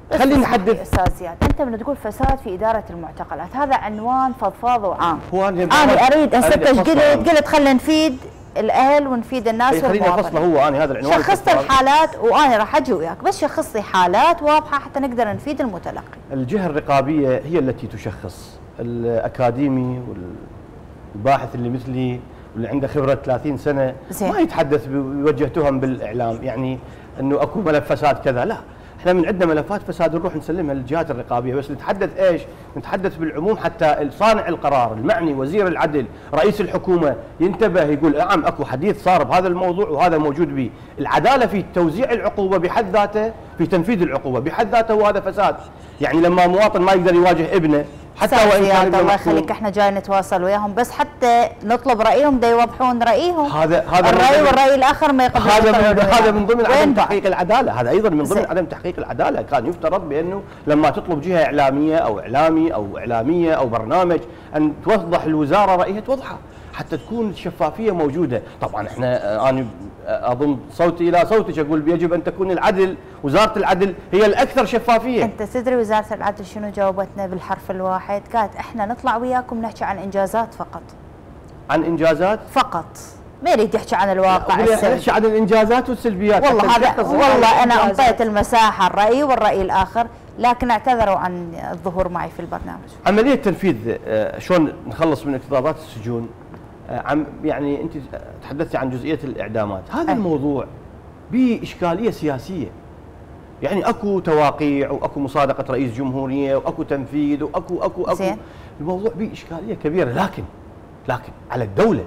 خلينا نحدد. استاذ زياد، انت من تقول فساد في اداره المعتقلات، هذا عنوان فضفاض وعام. هو انا اريد انسكش، قلت قلت خلينا نفيد الاهل ونفيد الناس والمواطنين. خليني افصله هو انا هذا العنوان. شخصت الحالات وانا راح اجي وياك، بس شخص لي حالات واضحه حتى نقدر نفيد المتلقي. الجهه الرقابيه هي التي تشخص. الاكاديمي والباحث اللي مثلي واللي عنده خبره ثلاثين سنه زي. ما يتحدث بيوجه تهم بالاعلام، يعني انه اكو ملف فساد كذا، لا. احنا من عندنا ملفات فساد نروح نسلمها للجهات الرقابيه، بس نتحدث ايش؟ نتحدث بالعموم حتى صانع القرار المعني وزير العدل رئيس الحكومه ينتبه، يقول نعم اكو حديث صار بهذا الموضوع وهذا موجود به. العداله في توزيع العقوبه بحد ذاته، في تنفيذ العقوبه بحد ذاته وهذا فساد. يعني لما مواطن ما يقدر يواجه ابنه حتى وان كان الله يخليك، احنا جاي نتواصل وياهم بس حتى نطلب رايهم، دا يوضحون رايهم. هذا هذا الراي والراي الاخر ما يقبلون. هذا من هذا من ضمن عدم تحقيق العداله، هذا ايضا من ضمن عدم تحقيق العداله. كان يفترض بانه لما تطلب جهه اعلاميه او اعلامي او اعلاميه او برنامج ان توضح الوزاره رايها توضحه حتى تكون الشفافيه موجوده. طبعا احنا انا اضم صوتي الى صوتك، اقول يجب ان تكون العدل، وزاره العدل هي الاكثر شفافيه. انت تدري وزاره العدل شنو جاوبتنا بالحرف الواحد؟ قالت احنا نطلع وياكم نحكي عن انجازات فقط. عن انجازات فقط، ما يريد يحكي عن الواقع السلبي. يحكي عن الانجازات والسلبيات. والله هذا والله انا اعطيت المساحه الراي والراي الاخر، لكن اعتذروا عن الظهور معي في البرنامج. عمليه تنفيذ شلون نخلص من اكتظاظات السجون، عم يعني انت تحدثتي عن جزئيه الاعدامات، هذا أه. الموضوع باشكاليه سياسيه. يعني اكو تواقيع واكو مصادقه رئيس جمهوريه واكو تنفيذ واكو اكو اكو زين. الموضوع باشكاليه كبيره، لكن لكن على الدوله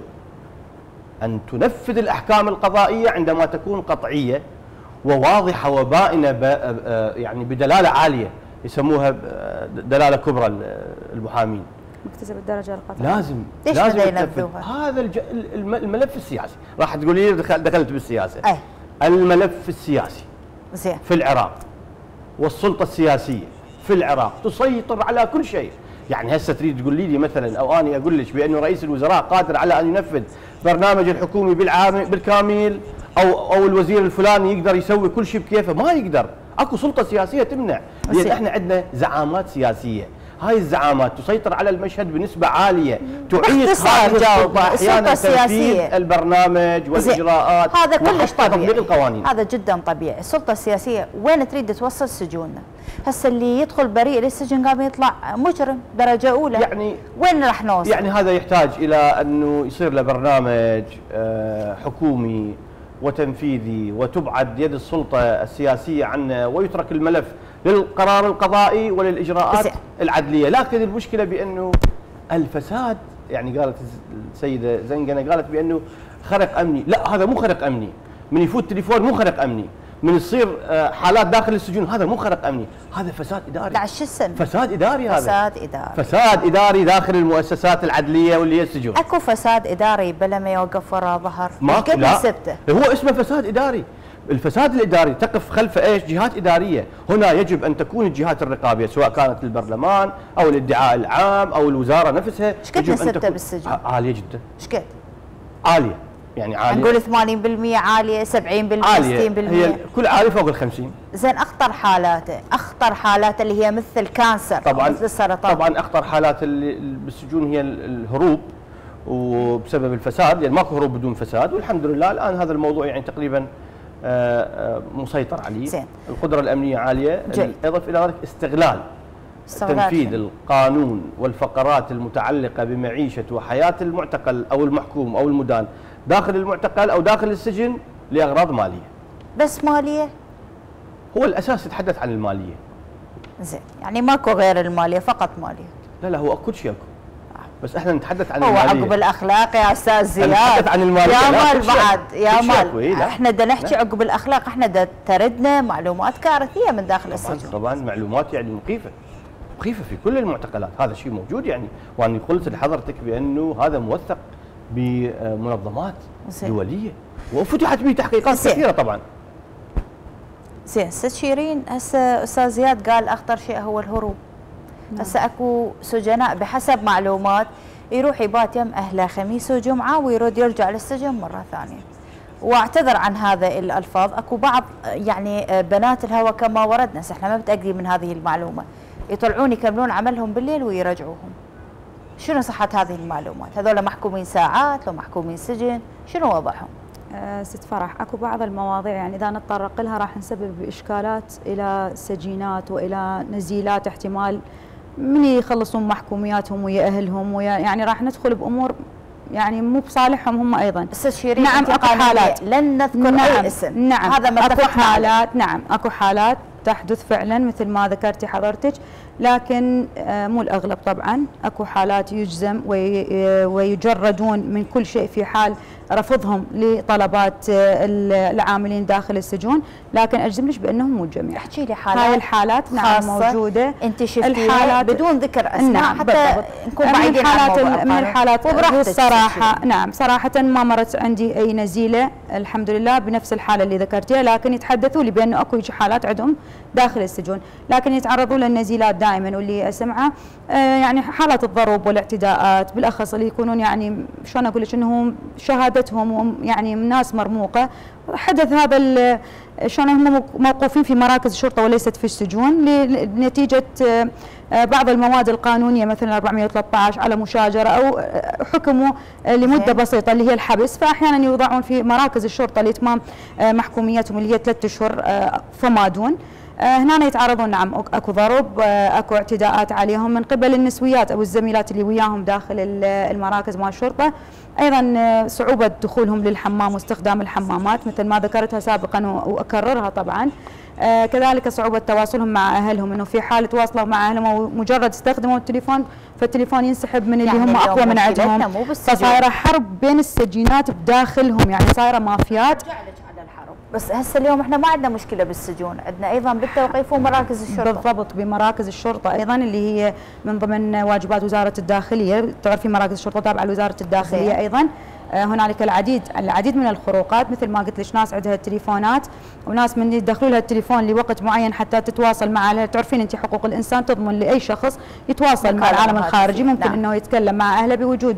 ان تنفذ الاحكام القضائيه عندما تكون قطعيه وواضحه وبائنه يعني بدلاله عاليه، يسموها دلاله كبرى المحامين. مكتسب الدرجه القضائيه. لازم ليش لازم ينفذوها؟ هذا الج... الملف السياسي، راح تقولي لي دخلت بالسياسه. أي. الملف السياسي زين في العراق والسلطه السياسيه في العراق تسيطر على كل شيء. يعني هسه تريد تقول لي مثلا او اني اقول لك بانه رئيس الوزراء قادر على ان ينفذ برنامج الحكومي بالعام بالكامل، او او الوزير الفلاني يقدر يسوي كل شيء بكيفه، ما يقدر. اكو سلطه سياسيه تمنع، لان احنا عندنا زعامات سياسيه، هاي الزعامات تسيطر على المشهد بنسبة عالية، تعيق أحيانا تنفيذ البرنامج والإجراءات هذا كلش طبيعي، تطبيق القوانين. هذا جدا طبيعي. السلطة السياسية وين تريد توصل سجوننا؟ هسه اللي يدخل بريء للسجن قام يطلع مجرم درجة أولى، يعني وين راح نوصل؟ يعني هذا يحتاج إلى أنه يصير له برنامج حكومي وتنفيذي، وتبعد يد السلطة السياسية عنه، ويترك الملف للقرار القضائي وللإجراءات العدلية. لكن المشكلة بأنه الفساد، يعني قالت السيدة زنقنة قالت بأنه خرق أمني، لا هذا مو خرق أمني. من يفوت تليفون مو خرق أمني، من يصير حالات داخل السجون هذا مو خرق أمني، هذا فساد إداري. لا شو اسمه؟ فساد إداري. هذا فساد إداري، فساد إداري داخل المؤسسات العدلية واللي هي السجون. أكو فساد إداري بلا ما يوقف وراه ظهر، ما لا هو اسمه فساد إداري. الفساد الاداري تقف خلف ايش؟ جهات اداريه، هنا يجب ان تكون الجهات الرقابيه سواء كانت البرلمان او الادعاء العام او الوزاره نفسها. ايش قد نسبته بالسجن؟ عاليه جدا. ايش قد؟ عاليه، يعني عاليه نقول ثمانين بالمئة عاليه، سبعين بالمئة، ستين بالمئة، هي كل عالي فوق ال خمسين. زين اخطر حالاته، اخطر حالاته اللي هي مثل الكانسر طبعا مثل السرطان. طبعا اخطر حالات اللي بالسجون هي الهروب وبسبب الفساد، يعني ماكو هروب بدون فساد، والحمد لله الان هذا الموضوع يعني تقريبا مسيطر عليه. زين. القدرة الأمنية عالية. إضف إلى ذلك استغلال تنفيذ القانون والفقرات المتعلقة بمعيشة وحياة المعتقل أو المحكوم أو المدان داخل المعتقل أو داخل السجن لأغراض مالية. بس مالية؟ هو الأساس يتحدث عن المالية. زين، يعني ماكو غير المالية، فقط مالية. لا لا هو كل شيء أكو. بس احنا نتحدث عن هو الماليه. هو عقب الاخلاق يا استاذ زياد. نتحدث عن الماليه يا مال بعد يا مال. احنا بدنا نحكي عقب الاخلاق، احنا دا تردنا معلومات كارثيه من داخل طبعاً السجن. طبعا معلومات يعني مخيفه. مخيفه في كل المعتقلات، هذا شيء موجود يعني، وانا قلت لحضرتك بانه هذا موثق بمنظمات دوليه وفتحت به تحقيقات كثيره طبعا. زين استاذ شيرين، هسه استاذ زياد قال اخطر شيء هو الهروب. هسه اكو سجناء بحسب معلومات يروح يبات يم اهله خميس وجمعه ويرد يرجع للسجن مره ثانيه. واعتذر عن هذا الالفاظ، اكو بعض يعني بنات الهوى كما وردنا، احنا ما متاكدين من هذه المعلومه، يطلعون يكملون عملهم بالليل ويرجعوهم. شنو صحه هذه المعلومات؟ هذول محكومين ساعات لو محكومين سجن، شنو وضعهم؟ أه ست فرح، اكو بعض المواضيع يعني اذا نتطرق لها راح نسبب اشكالات الى سجينات والى نزيلات احتمال من يخلصون محكومياتهم ويا اهلهم ويا يعني راح ندخل بامور يعني مو بصالحهم هم ايضا. استاذ شيرين، نعم اكو حالات لن نذكر نعم اي اسم، نعم هذا ما اكو حالات، نعم اكو حالات تحدث فعلا مثل ما ذكرتي حضرتك، لكن مو الاغلب طبعا. اكو حالات يجزم ويجردون من كل شيء في حال رفضهم لطلبات العاملين داخل السجون، لكن اجزم لك بانهم مو الجميع. احكي لي حالات، هاي الحالات نعم موجوده، انت شفتيها بدون ذكر اسماء نعم حتى بالضبط. نكون بعيدين عن الموضوع. من الحالات الصراحه نعم صراحه ما مرت عندي اي نزيله الحمد لله بنفس الحاله اللي ذكرتيها، لكن يتحدثوا لي بانه اكو حالات عندهم داخل السجون، لكن يتعرضوا للنزيلات دائما. واللي اسمعها آه يعني حالات الضرب والاعتداءات، بالاخص اللي يكونون يعني شلون اقول لك انهم شهادتهم يعني ناس مرموقه. حدث هذا شلون هم موقوفين في مراكز الشرطه وليست في السجون لنتيجه بعض المواد القانونيه مثلا أربعمئة وثلاثة عشر على مشاجره او حكموا لمده بسيطه اللي هي الحبس، فاحيانا يوضعون في مراكز الشرطه لاتمام محكوميتهم اللي هي ثلاث اشهر فما دون. هنا يتعرضون نعم اكو ضرب، اكو اعتداءات عليهم من قبل النسويات او الزميلات اللي وياهم داخل المراكز مال الشرطه. ايضا صعوبه دخولهم للحمام واستخدام الحمامات مثل ما ذكرتها سابقا واكررها طبعا. آه كذلك صعوبه تواصلهم مع اهلهم، انه في حال تواصلوا مع اهلهم ومجرد استخدموا التليفون فالتليفون ينسحب من اللي يعني هم اقوى من عندهم، فصايره حرب بين السجينات بداخلهم، يعني صايره مافيات. بس هسه اليوم احنا ما عندنا مشكله بالسجون، عندنا ايضا بالتوقيف ومراكز الشرطه. بالضبط، بمراكز الشرطه ايضا اللي هي من ضمن واجبات وزاره الداخليه، تعرفي مراكز الشرطه تابعه لوزاره الداخليه زي. ايضا هنالك العديد العديد من الخروقات مثل ما قلت لك، ناس عندها التليفونات وناس من يدخلوا لها التليفون لوقت معين حتى تتواصل مع اهلها. تعرفين انت حقوق الانسان تضمن لاي شخص يتواصل مع العالم الخارجي، ممكن نعم. انه يتكلم مع اهله بوجود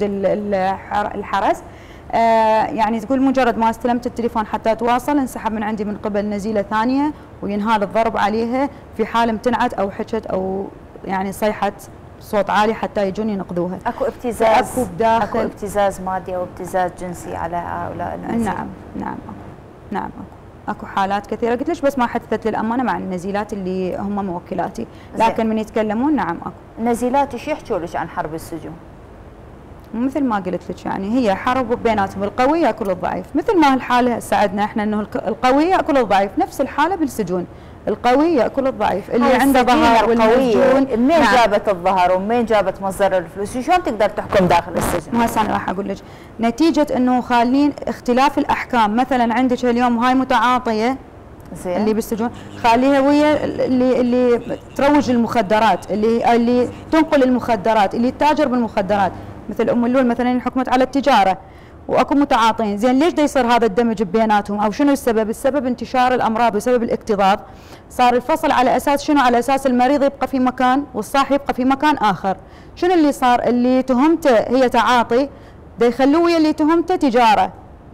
الحرس. آه يعني تقول مجرد ما استلمت التليفون حتى اتواصل انسحب من عندي من قبل نزيله ثانيه وينهال الضرب عليها في حال امتنعت او حكت او يعني صيحت صوت عالي حتى يجون ينقذوها. اكو ابتزاز، اكو بداخل اكو ابتزاز مادي او ابتزاز جنسي على هؤلاء النزيل. نعم نعم اكو نعم اكو اكو حالات كثيره قلت لك، بس ما حدثت للامانه مع النزيلات اللي هم موكلاتي، لكن من يتكلمون نعم اكو نزيلات. ايش يحكوا لك عن حرب السجون؟ مثل ما قلت لك يعني هي حرب بيناتهم، القوي ياكل الضعيف، مثل ما الحاله ساعدنا احنا انه القوي ياكل الضعيف، نفس الحاله بالسجون، القوي ياكل الضعيف، اللي عنده ظهر والمسجون. منين نعم. جابت الظهر ومنين جابت مصدر الفلوس؟ شلون تقدر تحكم داخل السجن؟ هسه انا راح اقول لك نتيجه انه خالين اختلاف الاحكام. مثلا عندك اليوم هاي متعاطيه زين اللي بالسجون، خليها ويا اللي اللي تروج المخدرات، اللي اللي تنقل المخدرات، اللي تتاجر بالمخدرات، مثل ام اللول مثلا حكمت على التجاره واكو متعاطين. زين ليش دا يصير هذا الدمج بيناتهم او شنو السبب؟ السبب انتشار الامراض وسبب الاكتظاظ. صار الفصل على اساس شنو؟ على اساس المريض يبقى في مكان والصاحي يبقى في مكان اخر. شنو اللي صار؟ اللي تهمته هي تعاطي دا يخلوه ويا اللي تهمته تجاره.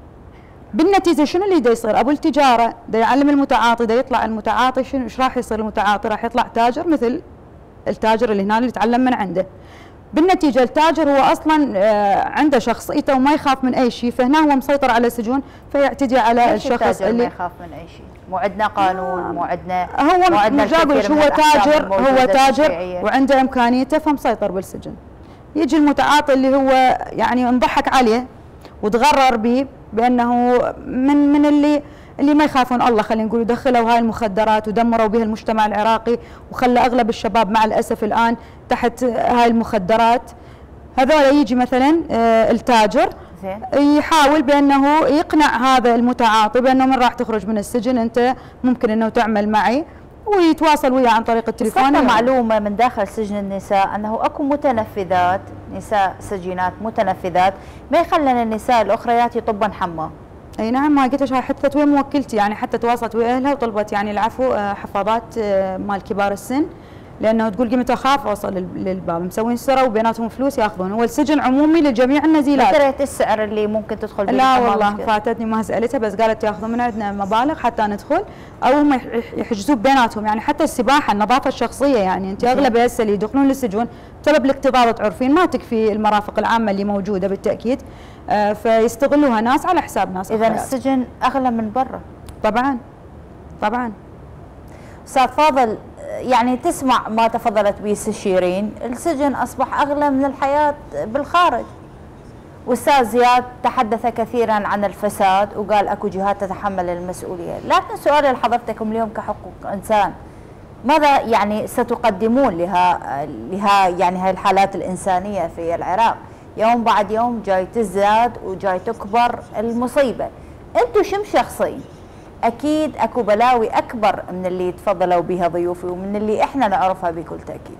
بالنتيجه شنو اللي دا يصير؟ ابو التجاره دا يعلم المتعاطي، دا يطلع المتعاطي شنو ايش راح يصير؟ المتعاطي راح يطلع تاجر مثل التاجر اللي هنا اللي يتعلم من عنده. بالنتيجه التاجر هو اصلا عنده شخصيته وما يخاف من اي شيء، فهنا هو مسيطر على السجون فيعتدي على الشخص اللي ما يخاف من اي شيء. مو عندنا قانون، مو عندنا هو مو جاقولش هو تاجر، هو تاجر وعنده امكانيته فمسيطر بالسجن. يجي المتعاطي اللي هو يعني انضحك عليه وتغرر به بانه من من اللي اللي ما يخافون الله، خلينا نقول، دخلوا هاي المخدرات ودمروا بها المجتمع العراقي وخلى اغلب الشباب مع الاسف الان تحت هاي المخدرات. هذول يجي مثلا التاجر يحاول بانه يقنع هذا المتعاطي بانه من راح تخرج من السجن انت ممكن انه تعمل معي، ويتواصل وياه عن طريق التليفون. صرنا معلومه من داخل سجن النساء انه اكو متنفذات، نساء سجينات متنفذات ما يخلن النساء الاخريات يطبن حمام. اي نعم، ما قلت لك هاي حدثت ويا موكلتي، يعني حتى تواصلت ويا اهلها وطلبت يعني العفو حفاظات مال كبار السن لانه تقول قيمته اخاف اوصل للباب، مسوين سرة وبيناتهم فلوس ياخذون. هو السجن عمومي لجميع النزيلات. دريت السعر اللي ممكن تدخل به؟ لا والله فاتتني ما سالتها، بس قالت ياخذون من عندنا مبالغ حتى ندخل، او هم يحجزون بيناتهم. يعني حتى السباحه النظافه الشخصيه، يعني انت اغلب هسه اللي يدخلون للسجون بسبب الاكتظاظ تعرفين ما تكفي المرافق العامه اللي موجوده بالتاكيد، آه فيستغلوها ناس على حساب ناس. اذا السجن اغلى من برا؟ طبعا طبعا. استاذ فاضل، يعني تسمع ما تفضلت به شيرين، السجن اصبح اغلى من الحياه بالخارج. واستاذ زياد تحدث كثيرا عن الفساد وقال اكو جهات تتحمل المسؤوليه، لكن سؤالي لحضرتكم اليوم كحقوق انسان، ماذا يعني ستقدمون لها لها يعني هاي الحالات الانسانيه في العراق؟ يوم بعد يوم جاي تزداد وجاي تكبر المصيبه. انتم شم شخصيا اكيد اكو بلاوي اكبر من اللي تفضلوا بها ضيوفي ومن اللي احنا نعرفها بكل تاكيد.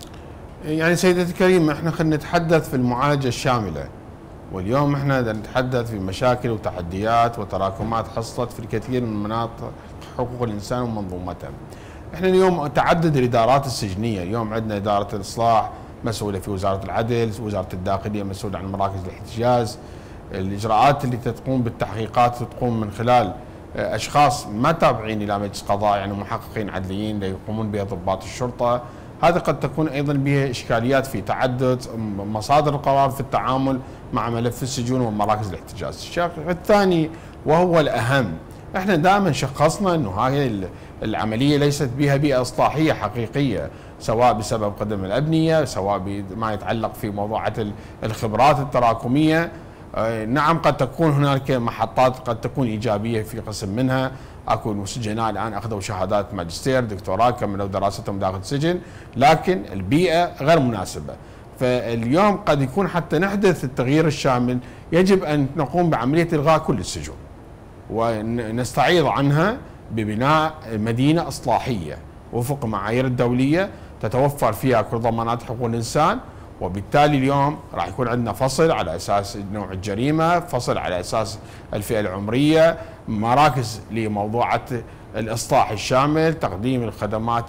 يعني سيدتي الكريمه احنا خلينا نتحدث في المعالجه الشامله، واليوم احنا نتحدث في مشاكل وتحديات وتراكمات حصلت في الكثير من مناطق حقوق الانسان ومنظومتها. احنا اليوم تعدد الادارات السجنيه، اليوم عندنا اداره الاصلاح مسؤوله في وزاره العدل، وزاره الداخليه مسؤوله عن مراكز الاحتجاز. الاجراءات اللي تقوم بالتحقيقات تقوم من خلال اشخاص ما تابعين الى مجلس قضاء، يعني محققين عدليين يقومون بها ضباط الشرطه. هذا قد تكون ايضا بها اشكاليات في تعدد مصادر القرار في التعامل مع ملف السجون ومراكز الاحتجاز. الشق الثاني وهو الاهم، احنا دائما شخصنا انه هاي العمليه ليست بها بيئه اصلاحيه حقيقيه، سواء بسبب قدم الابنيه، سواء بما يتعلق في موضوعات الخبرات التراكميه. نعم قد تكون هناك محطات قد تكون ايجابيه في قسم منها، اكو سجناء الان اخذوا شهادات ماجستير دكتوراه كملوا دراستهم داخل السجن، لكن البيئه غير مناسبه. فاليوم قد يكون حتى نحدث التغيير الشامل يجب ان نقوم بعمليه الغاء كل السجون ونستعيض عنها ببناء مدينه اصلاحيه وفق معايير الدوليه تتوفر فيها كل ضمانات حقوق الانسان. وبالتالي اليوم راح يكون عندنا فصل على اساس نوع الجريمه، فصل على اساس الفئه العمريه، مراكز لموضوعات الاصلاح الشامل، تقديم الخدمات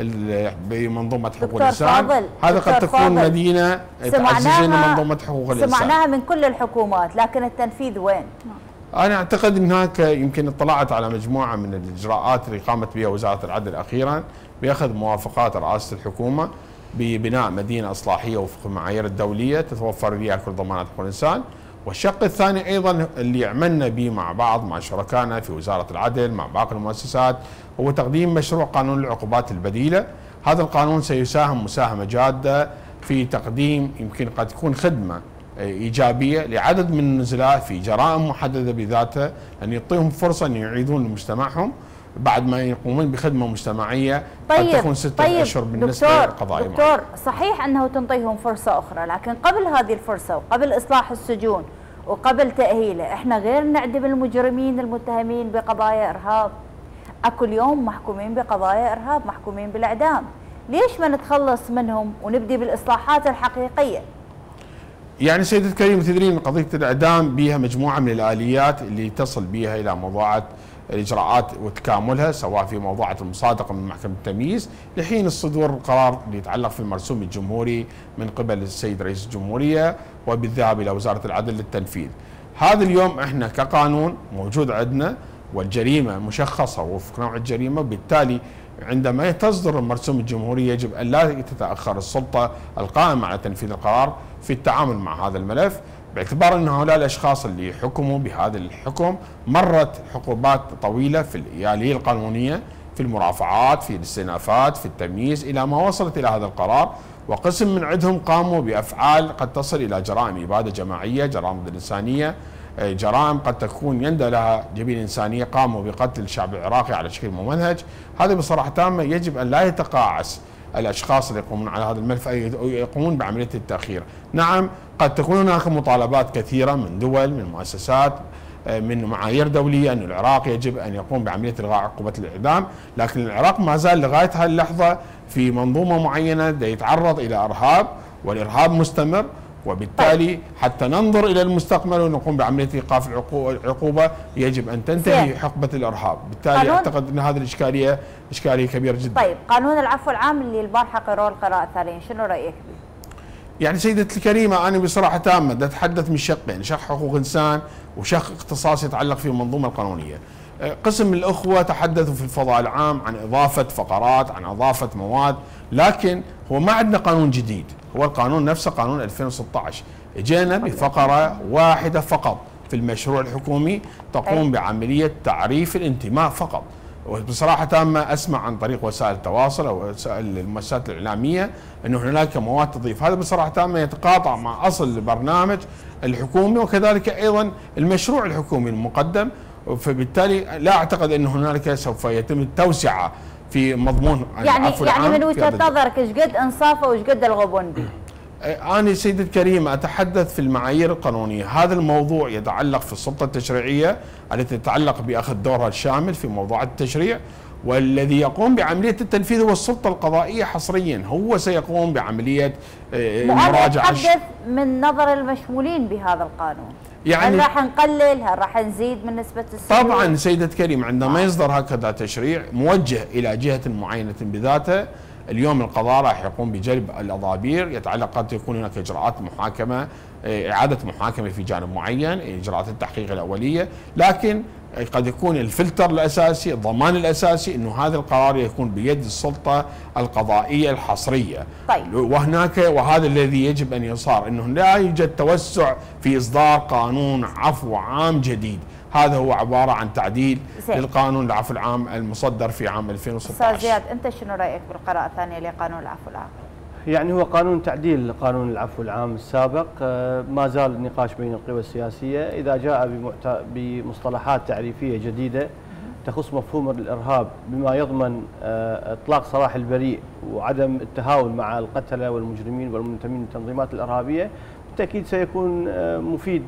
بمنظومه حقوق الانسان. هذا قد تكون فاضل. مدينه تعزز منظومه حقوق الانسان. سمعناها من كل الحكومات، لكن التنفيذ وين؟ انا اعتقد ان هناك يمكن اطلعت على مجموعه من الاجراءات اللي قامت بها وزاره العدل اخيرا باخذ موافقات رئاسه الحكومه ببناء مدينه اصلاحيه وفق المعايير الدوليه تتوفر فيها كل ضمانات حقوق الانسان. والشق الثاني ايضا اللي عملنا به مع بعض مع شركائنا في وزاره العدل مع باقي المؤسسات هو تقديم مشروع قانون العقوبات البديله. هذا القانون سيساهم مساهمه جاده في تقديم يمكن قد تكون خدمه ايجابيه لعدد من النزلاء في جرائم محدده بذاتها، ان يعطيهم فرصه ان يعيدون لمجتمعهم بعد ما يقومون بخدمه مجتمعيه. طيب قد تكون ستة طيب اشهر بالنسبه للقضاء. دكتور معه. صحيح انه تنطيهم فرصه اخرى، لكن قبل هذه الفرصه وقبل اصلاح السجون وقبل تاهيله احنا غير نعدم المجرمين المتهمين بقضايا ارهاب. اكو اليوم محكومين بقضايا ارهاب محكومين بالاعدام، ليش ما نتخلص منهم ونبدي بالاصلاحات الحقيقيه؟ يعني سيدة الكريم تدرين قضيه الاعدام بها مجموعه من الاليات اللي تصل بها الى موضوعات الاجراءات وتكاملها، سواء في موضوعة المصادقه من محكمه التمييز لحين الصدور القرار اللي يتعلق في المرسوم الجمهوري من قبل السيد رئيس الجمهوريه وبالذهاب الى وزاره العدل للتنفيذ. هذا اليوم احنا كقانون موجود عندنا والجريمه مشخصه وفق نوع الجريمه، وبالتالي عندما تصدر المرسوم الجمهوري يجب ان لا تتاخر السلطه القائمه على تنفيذ القرار في التعامل مع هذا الملف، باعتبار ان هؤلاء الاشخاص اللي حكموا بهذا الحكم مرت عقوبات طويله في الاليه القانونيه، في المرافعات، في الاستئنافات، في التمييز، الى ما وصلت الى هذا القرار. وقسم من عندهم قاموا بافعال قد تصل الى جرائم اباده جماعيه، جرائم ضد الانسانيه، جرائم قد تكون يندى لها جبين انسانيه، قاموا بقتل الشعب العراقي على شكل ممنهج. هذه بصراحه تامه يجب ان لا يتقاعس الاشخاص اللي يقومون على هذا الملف يقومون بعمليه التاخير. نعم قد تكون هناك مطالبات كثيره من دول، من مؤسسات، من معايير دوليه ان العراق يجب ان يقوم بعمليه الغاء عقوبه الاعدام، لكن العراق ما زال لغايه هذه اللحظه في منظومه معينه يتعرض الى ارهاب، والارهاب مستمر، وبالتالي حتى ننظر إلى المستقبل ونقوم بعملية إيقاف العقوبة يجب أن تنتهي حقبة الإرهاب. بالتالي أعتقد أن هذه الإشكالية إشكالية كبيرة جدا. طيب قانون العفو العام اللي البارحة قرروا القراءة الثانية، شنو رأيك به؟ يعني سيدتي الكريمة أنا بصراحة تامة بدي أتحدث من شقين، شق حقوق إنسان وشق اختصاص يتعلق في المنظومة القانونية. قسم الأخوة تحدثوا في الفضاء العام عن إضافة فقرات، عن إضافة مواد، لكن هو ما عندنا قانون جديد، هو القانون نفسه قانون ألفين وستة عشر. اجينا بفقرة واحدة فقط في المشروع الحكومي تقوم بعملية تعريف الانتماء فقط. وبصراحة تامة أسمع عن طريق وسائل التواصل أو وسائل المؤسسات الإعلامية أنه هناك مواد تضيف، هذا بصراحة تامة يتقاطع مع أصل البرنامج الحكومي وكذلك أيضا المشروع الحكومي المقدم، فبالتالي لا أعتقد أن هنالك سوف يتم التوسعة في مضمون يعني العفو يعني العام. من وجهة نظرك ايش قد انصافه وايش قد الغبن به؟ أنا سيدة الكريمة أتحدث في المعايير القانونية، هذا الموضوع يتعلق في السلطة التشريعية التي تتعلق بأخذ دورها الشامل في موضوعات التشريع، والذي يقوم بعملية التنفيذ هو السلطة القضائية حصريا، هو سيقوم بعملية مراجعة. أتحدث من نظر المشمولين بهذا القانون، يعني هل راح نقلل؟ هل راح نزيد من نسبة السجون؟ طبعا سيدة كريم عندما يصدر هكذا تشريع موجه إلى جهة معينة بذاتها، اليوم القضاء راح يقوم بجلب الأضابير، يتعلق قد يكون هناك إجراءات محاكمة، إعادة محاكمة في جانب معين، إجراءات التحقيق الأولية، لكن قد يكون الفلتر الأساسي، الضمان الأساسي أنه هذا القرار يكون بيد السلطة القضائية الحصرية. طيب. وهناك وهذا الذي يجب أن يصار، أنه لا يوجد توسع في إصدار قانون عفو عام جديد، هذا هو عبارة عن تعديل زي. للقانون العفو العام المصدر في عام ألفين وستة عشر. أستاذ زياد أنت شنو رأيك بالقراءة الثانية لقانون العفو العام؟ يعني هو قانون تعديل لقانون العفو العام السابق، ما زال النقاش بين القوى السياسية إذا جاء بمصطلحات تعريفية جديدة تخص مفهوم الإرهاب بما يضمن إطلاق سراح البريء وعدم التهاون مع القتلة والمجرمين والمنتمين للتنظيمات الإرهابية، بالتأكيد سيكون مفيد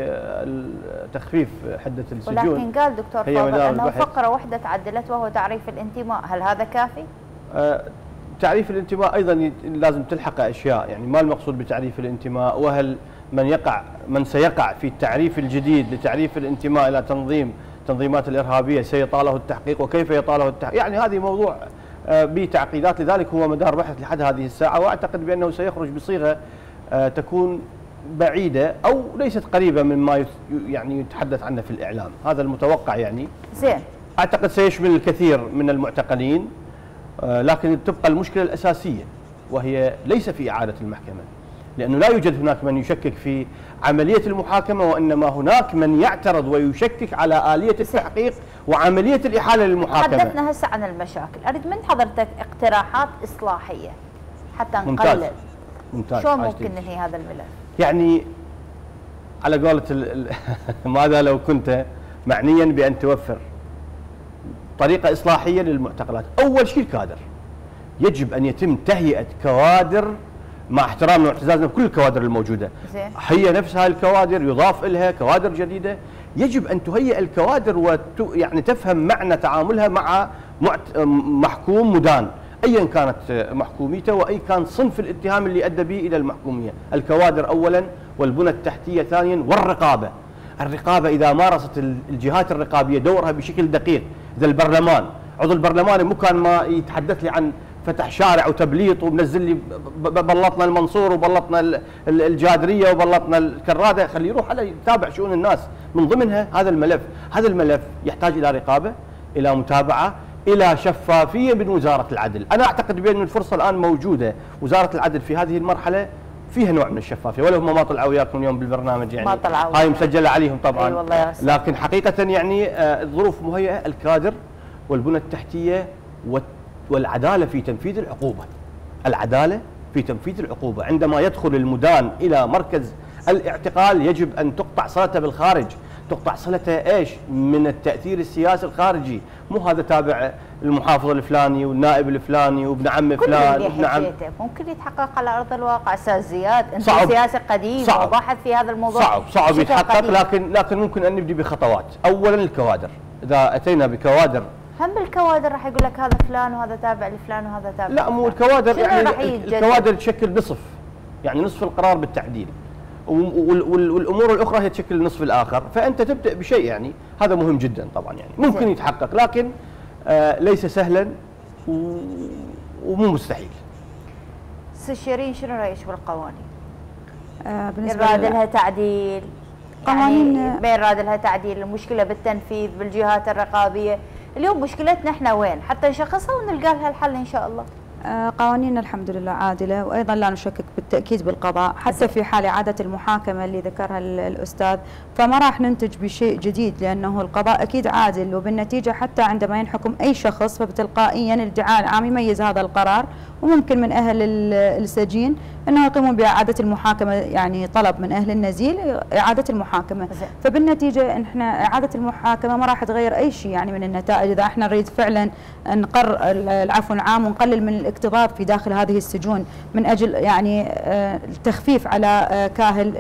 لتخفيف حدة السجون. ولكن قال دكتور فاضل أنه فقرة واحدة تعدلت وهو تعريف الانتماء، هل هذا كافي؟ أه تعريف الانتماء أيضا لازم تلحق أشياء، يعني ما المقصود بتعريف الانتماء، وهل من يقع من سيقع في التعريف الجديد لتعريف الانتماء إلى تنظيم تنظيمات الإرهابية سيطاله التحقيق وكيف يطاله التحقيق، يعني هذه موضوع بتعقيدات، لذلك هو مدار بحث لحد هذه الساعة، وأعتقد بأنه سيخرج بصيغة تكون بعيدة أو ليست قريبة مما يعني يتحدث عنه في الإعلام، هذا المتوقع يعني. زين. أعتقد سيشمل الكثير من المعتقلين، لكن تبقى المشكلة الأساسية وهي ليس في إعادة المحكمة، لأنه لا يوجد هناك من يشكك في عملية المحاكمة، وإنما هناك من يعترض ويشكك على آلية التحقيق وعملية الإحالة للمحاكمة. تحدثنا هسه عن المشاكل، أريد من حضرتك اقتراحات إصلاحية حتى نقلل. ممتاز. ممتاز. شلون ممكن ننهي هذا الملف؟ يعني على قولة ال... ماذا لو كنت معنيا بأن توفر طريقة إصلاحية للمعتقلات. أول شيء الكادر، يجب أن يتم تهيئة كوادر مع احترامنا واعتزازنا بكل الكوادر الموجودة. زين. هي نفسها الكوادر يضاف إليها كوادر جديدة، يجب أن تهيئ الكوادر وت... يعني تفهم معنى تعاملها مع معت... محكوم مدان، أيا كانت محكوميته وأي كان صنف الاتهام اللي أدى به إلى المحكومية. الكوادر أولا، والبنى التحتية ثانيا، والرقابة. الرقابة إذا مارست الجهات الرقابية دورها بشكل دقيق، إذا البرلمان عضو البرلمان مو كان ما يتحدث لي عن فتح شارع وتبليط ومنزل لي بلطنا المنصور وبلطنا الجادرية وبلطنا الكرادة، خليه يروح على يتابع شؤون الناس، من ضمنها هذا الملف. هذا الملف يحتاج إلى رقابة، إلى متابعة، إلى شفافية من وزارة العدل. أنا أعتقد بأن الفرصة الآن موجودة، وزارة العدل في هذه المرحلة فيها نوع من الشفافية، ولو هم ما طلعوا وياكم اليوم بالبرنامج يعني ما طلعوا، هاي مسجلة عليهم طبعا. أي والله يا لكن حقيقة يعني الظروف مهيئة، الكادر والبنى التحتية والعدالة في تنفيذ العقوبة. العدالة في تنفيذ العقوبة، عندما يدخل المدان إلى مركز الاعتقال يجب أن تقطع صلته بالخارج، تقطع صلته ايش؟ من التأثير السياسي الخارجي، مو هذا تابع المحافظ الفلاني والنائب الفلاني وابن عم فلان وابن عم. ممكن يتحقق على ارض الواقع استاذ زياد، انت صعب. سياسي قديم وباحث في هذا الموضوع. صعب صعب يتحقق، لكن لكن ممكن ان نبدي بخطوات. اولا الكوادر، اذا اتينا بكوادر، هم الكوادر راح يقول لك هذا فلان وهذا تابع لفلان وهذا تابع لا مو الكوادر، يعني الكوادر تشكل نصف يعني نصف القرار بالتعديل والامور الاخرى هي تشكل النصف الاخر، فانت تبدا بشيء يعني هذا مهم جدا طبعا، يعني ممكن يتحقق لكن آه ليس سهلا ومو مستحيل. ست شيرين شنو رايك بالقوانين؟ آه بالنسبه يراد لها تعديل، قوانين يعني ما يراد لها تعديل، المشكله بالتنفيذ بالجهات الرقابيه، اليوم مشكلتنا احنا وين؟ حتى نشخصها ونلقى لها الحل ان شاء الله. قوانيننا الحمد لله عادلة، وأيضا لا نشكك بالتأكيد بالقضاء، حتى في حال إعادة المحاكمة اللي ذكرها الأستاذ فما راح ننتج بشيء جديد، لأنه القضاء أكيد عادل، وبالنتيجة حتى عندما ينحكم أي شخص فبتلقائيا الادعاء العام يميز هذا القرار، وممكن من أهل السجين أنه يقومون بإعادة المحاكمة، يعني طلب من أهل النزيل إعادة المحاكمة، فبالنتيجة إحنا إعادة المحاكمة ما راح تغير أي شيء يعني من النتائج، إذا إحنا نريد فعلا نقر العفو العام ونقلل من الاكتظاظ في داخل هذه السجون من أجل يعني التخفيف على كاهل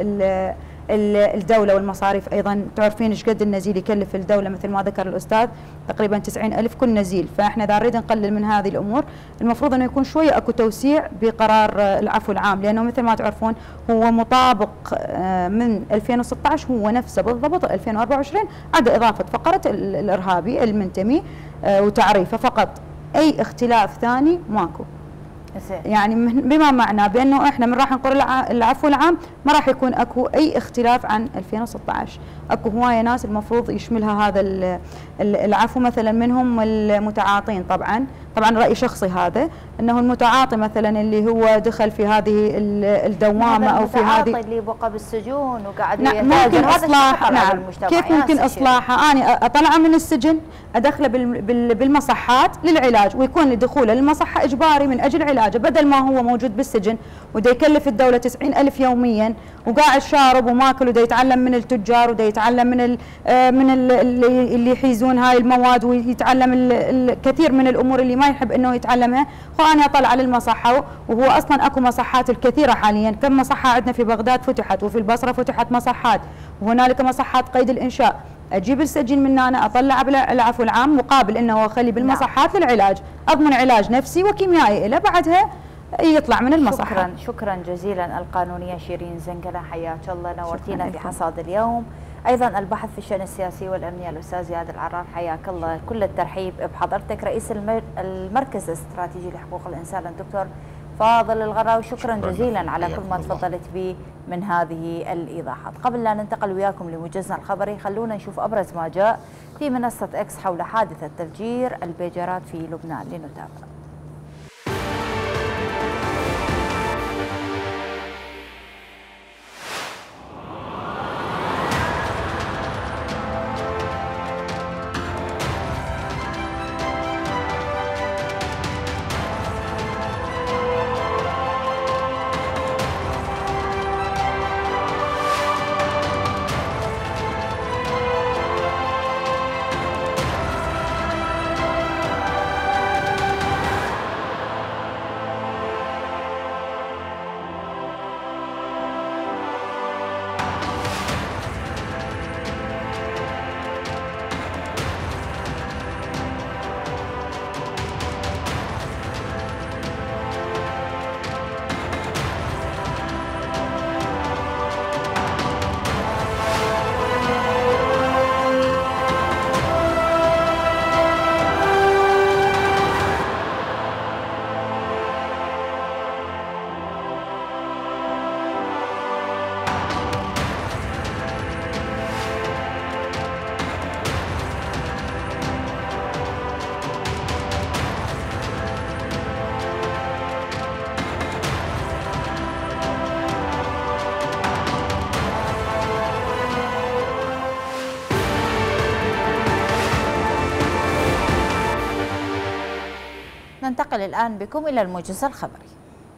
الدولة والمصاريف. أيضا تعرفين ايش قد النزيل يكلف الدولة مثل ما ذكر الأستاذ، تقريبا تسعين ألف كل نزيل، فإحنا إذا نريد نقلل من هذه الأمور المفروض أنه يكون شوية أكو توسيع بقرار العفو العام، لأنه مثل ما تعرفون هو مطابق من ألفين وستة عشر هو نفسه بالضبط ألفين وأربعة وعشرين، عدا إضافة فقرة الإرهابي المنتمي وتعريفه فقط، أي اختلاف ثاني ماكو. يعني بما معناه بانه احنا من راح نقر العفو العام ما راح يكون اكو اي اختلاف عن ألفين وستة عشر، اكو هوايه ناس المفروض يشملها هذا العفو، مثلا منهم المتعاطين، طبعا طبعا راي شخصي هذا، انه المتعاطي مثلا اللي هو دخل في هذه الدوامه او في هذه اللي بقى بالسجون وقاعد نعم ممكن اصلاح، نعم كيف ممكن اصلاحه؟ انا اطلعه من السجن ادخله بالمصحات للعلاج، ويكون دخوله للمصحه اجباري من اجل علاجه، بدل ما هو موجود بالسجن ودا يكلف الدوله تسعين ألف يوميا وقاعد شارب وماكل ودا يتعلم من التجار ودا يتعلم من ال من ال اللي يحيزون هاي المواد ويتعلم الكثير من الامور اللي ما يحب انه يتعلمها، وانا اطلع للمصحه، وهو اصلا اكو مصحات الكثيره حاليا، كم مصحه عندنا في بغداد فتحت وفي البصره فتحت مصحات، وهنالك مصحات قيد الانشاء، اجيب السجين من هنا اطلع بالعفو العام مقابل انه اخلي بالمصحات للعلاج، اضمن علاج نفسي وكيميائي له، بعدها يطلع من المصحة. شكرا شكرا جزيلا القانونية شيرين زنقلة، حياك الله، نورتينا في حصاد اليوم. ايضا الباحث في الشأن السياسي والامنية الاستاذ زياد العرار، حياك الله، كل الترحيب بحضرتك. رئيس المركز الاستراتيجي لحقوق الانسان الدكتور فاضل الغراوي، شكرا جزيلا على كل ما تفضلت به من هذه الايضاحات. قبل لا ننتقل وياكم لموجزنا الخبري، خلونا نشوف ابرز ما جاء في منصة اكس حول حادثة تفجير البيجرات في لبنان، لنتابع. ننتقل الآن بكم إلى الموجز الخبري.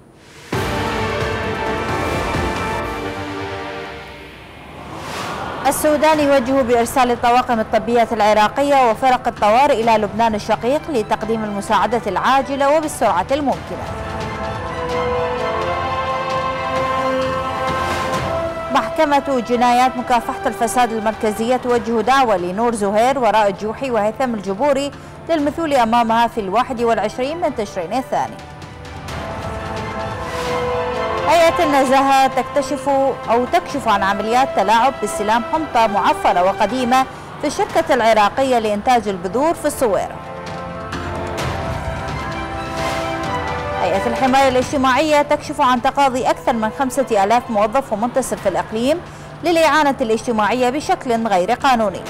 السودان يوجه بإرسال الطواقم الطبية العراقية وفرق الطوارئ إلى لبنان الشقيق لتقديم المساعدة العاجلة وبالسرعة الممكنة. محكمة جنايات مكافحة الفساد المركزية توجه دعوة لنور زهير ورائد جوحي وهيثم الجبوري للمثول أمامها في الواحد والعشرين من تشرين الثاني. هيئة النزاهة تكتشف أو تكشف عن عمليات تلاعب باستلام حنطة معفرة وقديمة في الشركة العراقية لإنتاج البذور في الصويرة. هيئة الحماية الاجتماعية تكشف عن تقاضي أكثر من خمسة آلاف موظف ومنتصف في الإقليم للإعانة الاجتماعية بشكل غير قانوني.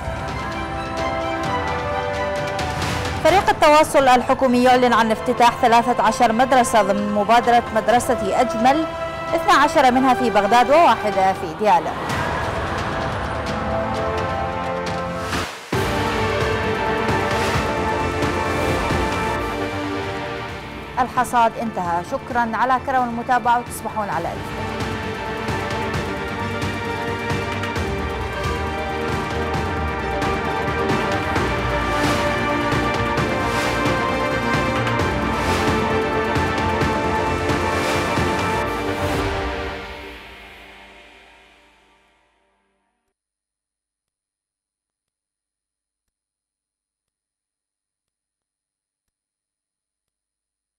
فريق التواصل الحكومي يعلن عن افتتاح ثلاثة عشر مدرسة ضمن مبادرة مدرسة أجمل، اثنتا عشرة منها في بغداد وواحدة في ديالى. الحصاد انتهى، شكرا على كرم المتابعة وتصبحون على ألف.